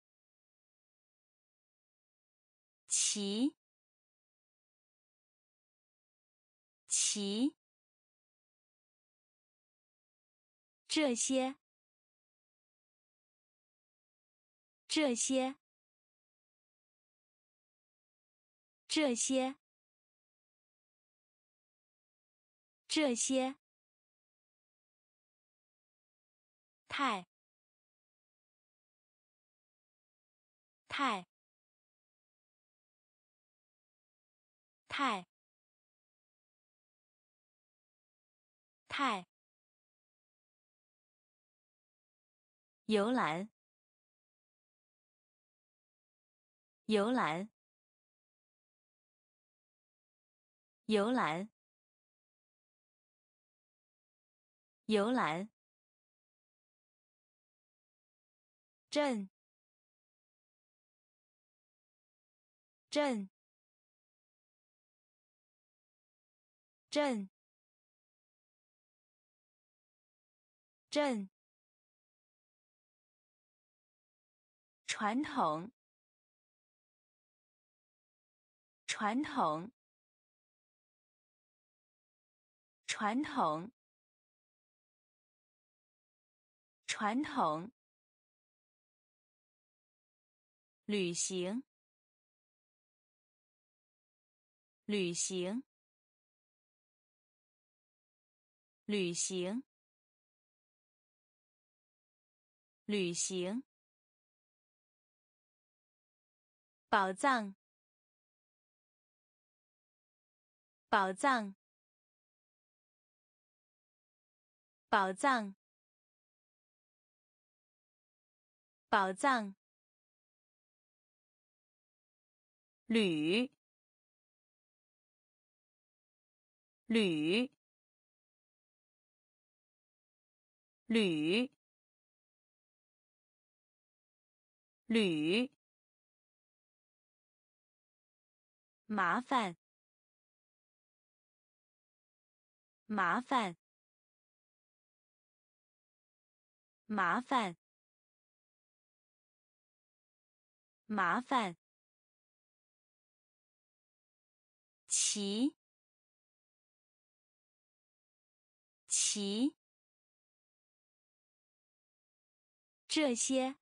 骑，骑，这些，这些，这些，这些，太，太，太，太，游览，游览，游览，游览，镇，镇，镇，镇，传统，传统，传统，传统，旅行，旅行，旅行，旅行，宝藏，宝藏，宝藏，宝藏，铝，铝，铝，铝，麻烦，麻烦，麻烦，麻烦，骑，骑，这些，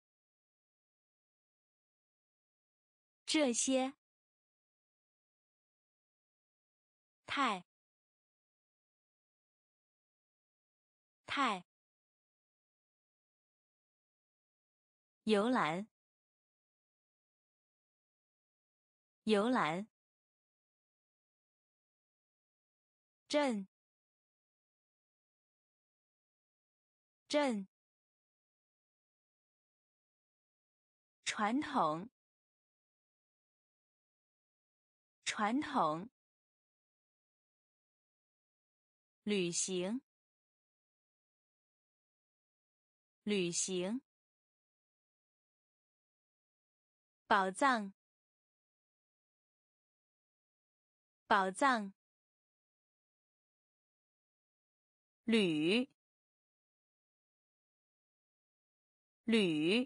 这些，太， 态，游览，游览，镇，镇，传统，传统，旅行，旅行，宝藏，宝藏，旅，旅，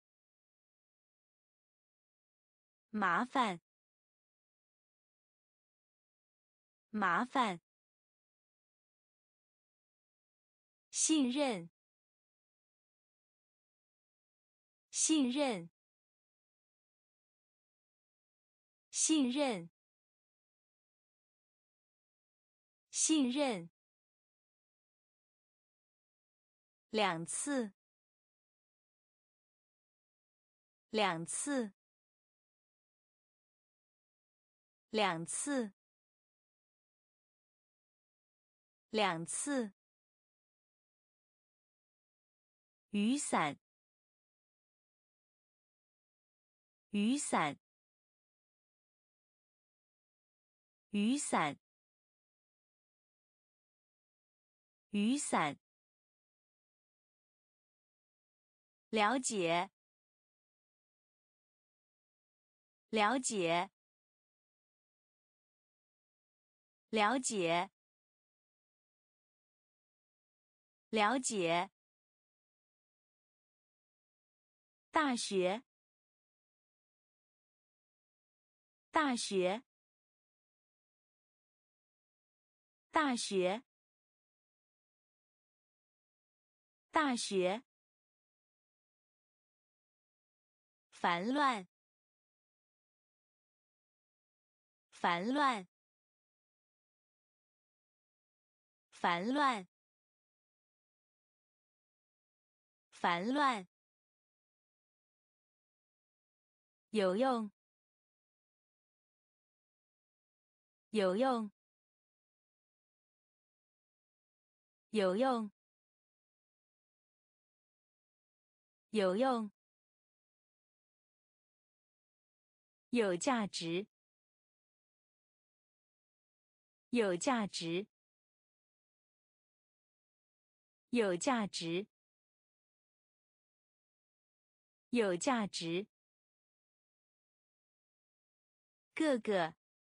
麻烦，麻烦，信任，信任，信任，信任，两次，两次，两次，两次，雨伞，雨伞，雨伞，雨伞，了解，了解，了解，了解，大学，大学，大学，大学，烦乱，烦乱，烦乱，烦乱，有用，有用，有用，有用，有价值，有价值，有价值，有价值，各个，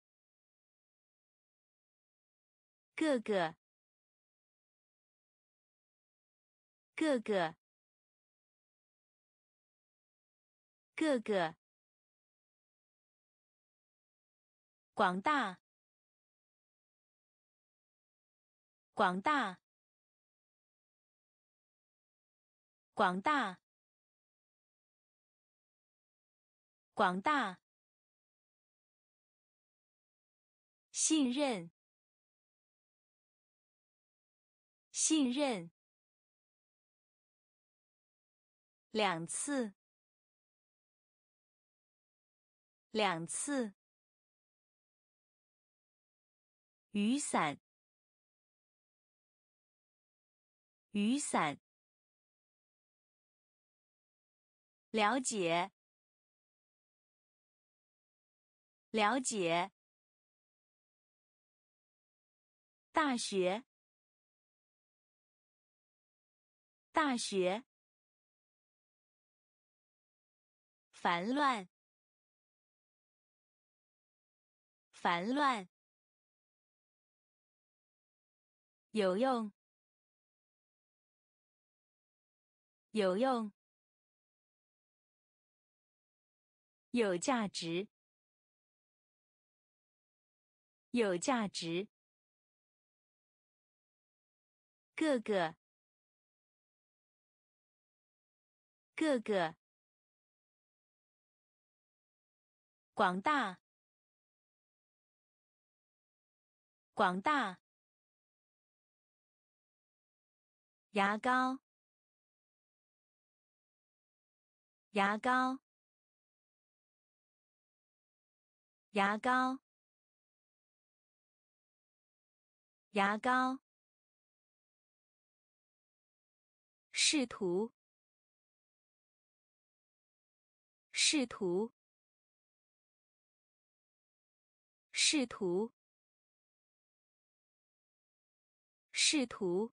各个，各个，各个，广大，广大，广大，广大，信任，信任，两次，两次，雨伞，雨伞，了解，了解，大学，大学，烦乱，烦乱，有用，有用，有价值，有价值，各个，各个，广大，广大， 牙膏，牙膏，牙膏，牙膏，试图，试图，试图，试图，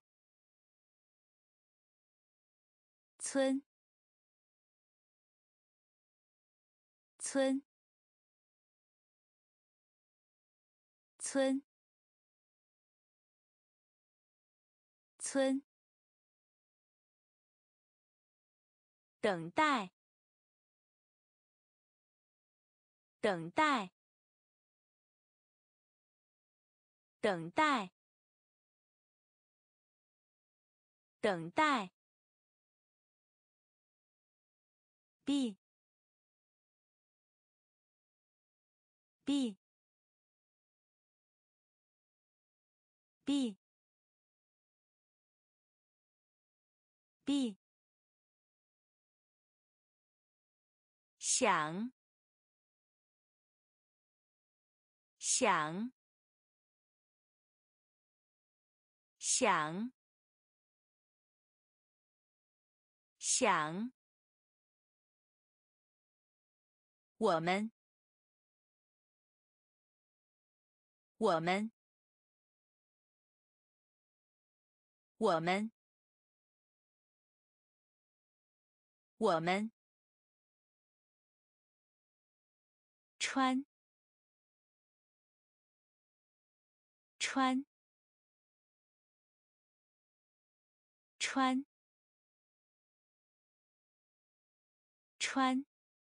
村，村，村，村，等待，等待，等待，等待。b b b b 想，想，想，想，我们，我们，我们，我们，穿，穿，穿，穿，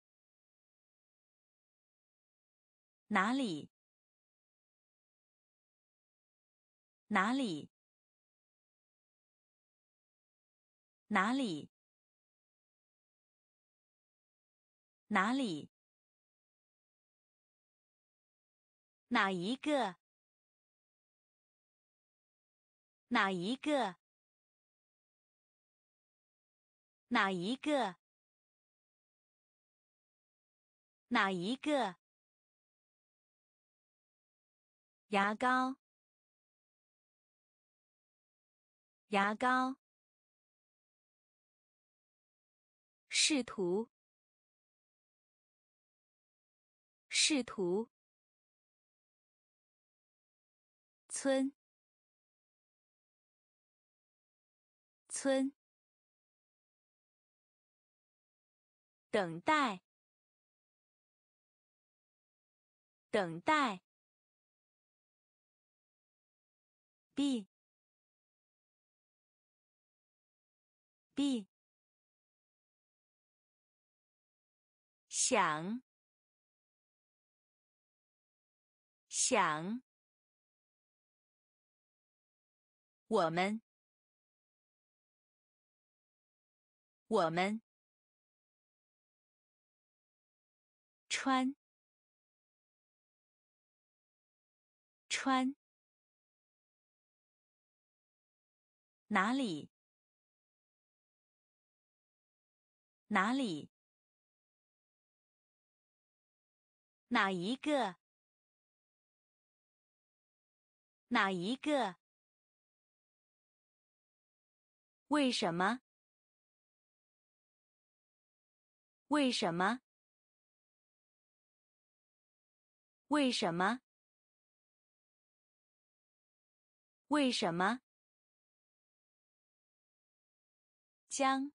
哪里？哪里？哪里？哪里？哪一个？哪一个？哪一个？哪一个？牙膏，牙膏，试图，试图，村，村，等待，等待。b b 想，想，我们，我们，穿，穿，哪里？哪里？哪一个？哪一个？为什么？为什么？为什么？为什么？将，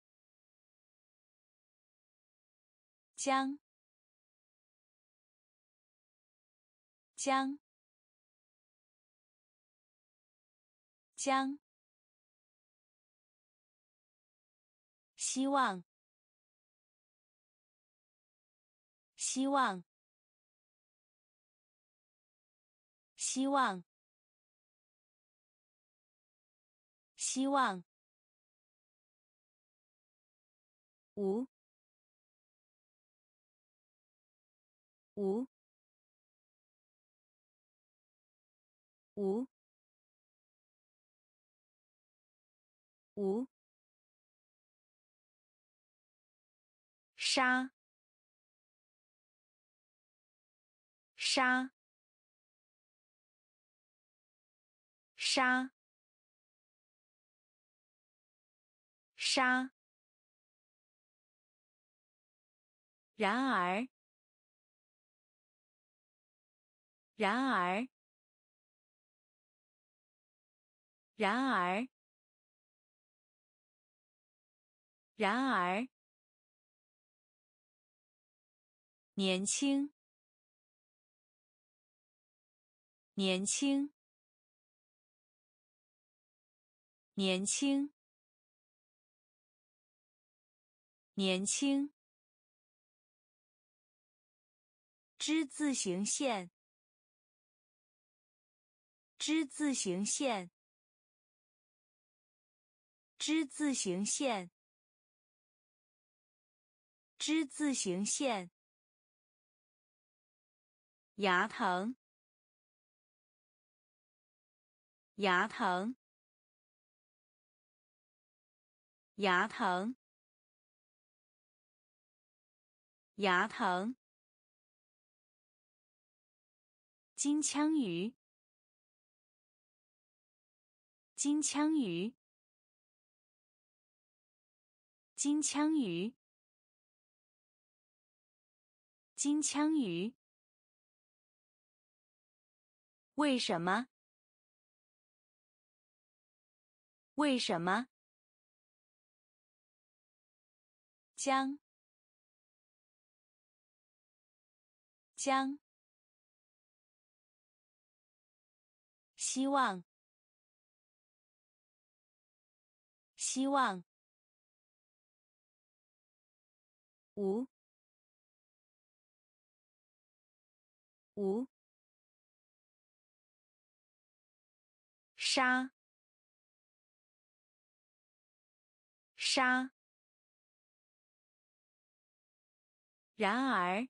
将，将，将，希望，希望，希望，希望。无，无，无。 无沙沙沙沙。然而，然而，然而，然而，年轻，年轻，年轻，年轻。之字形线，之字形线，之字形线，之字形线。牙疼，牙疼，牙疼，牙疼。金枪鱼，金枪鱼，金枪鱼，金枪鱼。为什么？为什么？将，将。希望，希望。无，无。沙，沙。然而，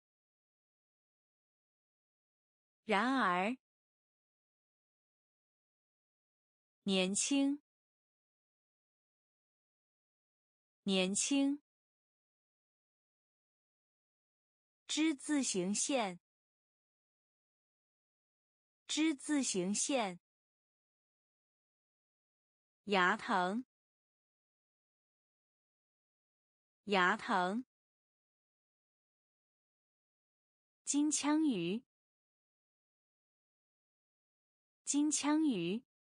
然而，年轻，年轻。之字形线，之字形线。牙疼，牙疼。金枪鱼，金枪鱼。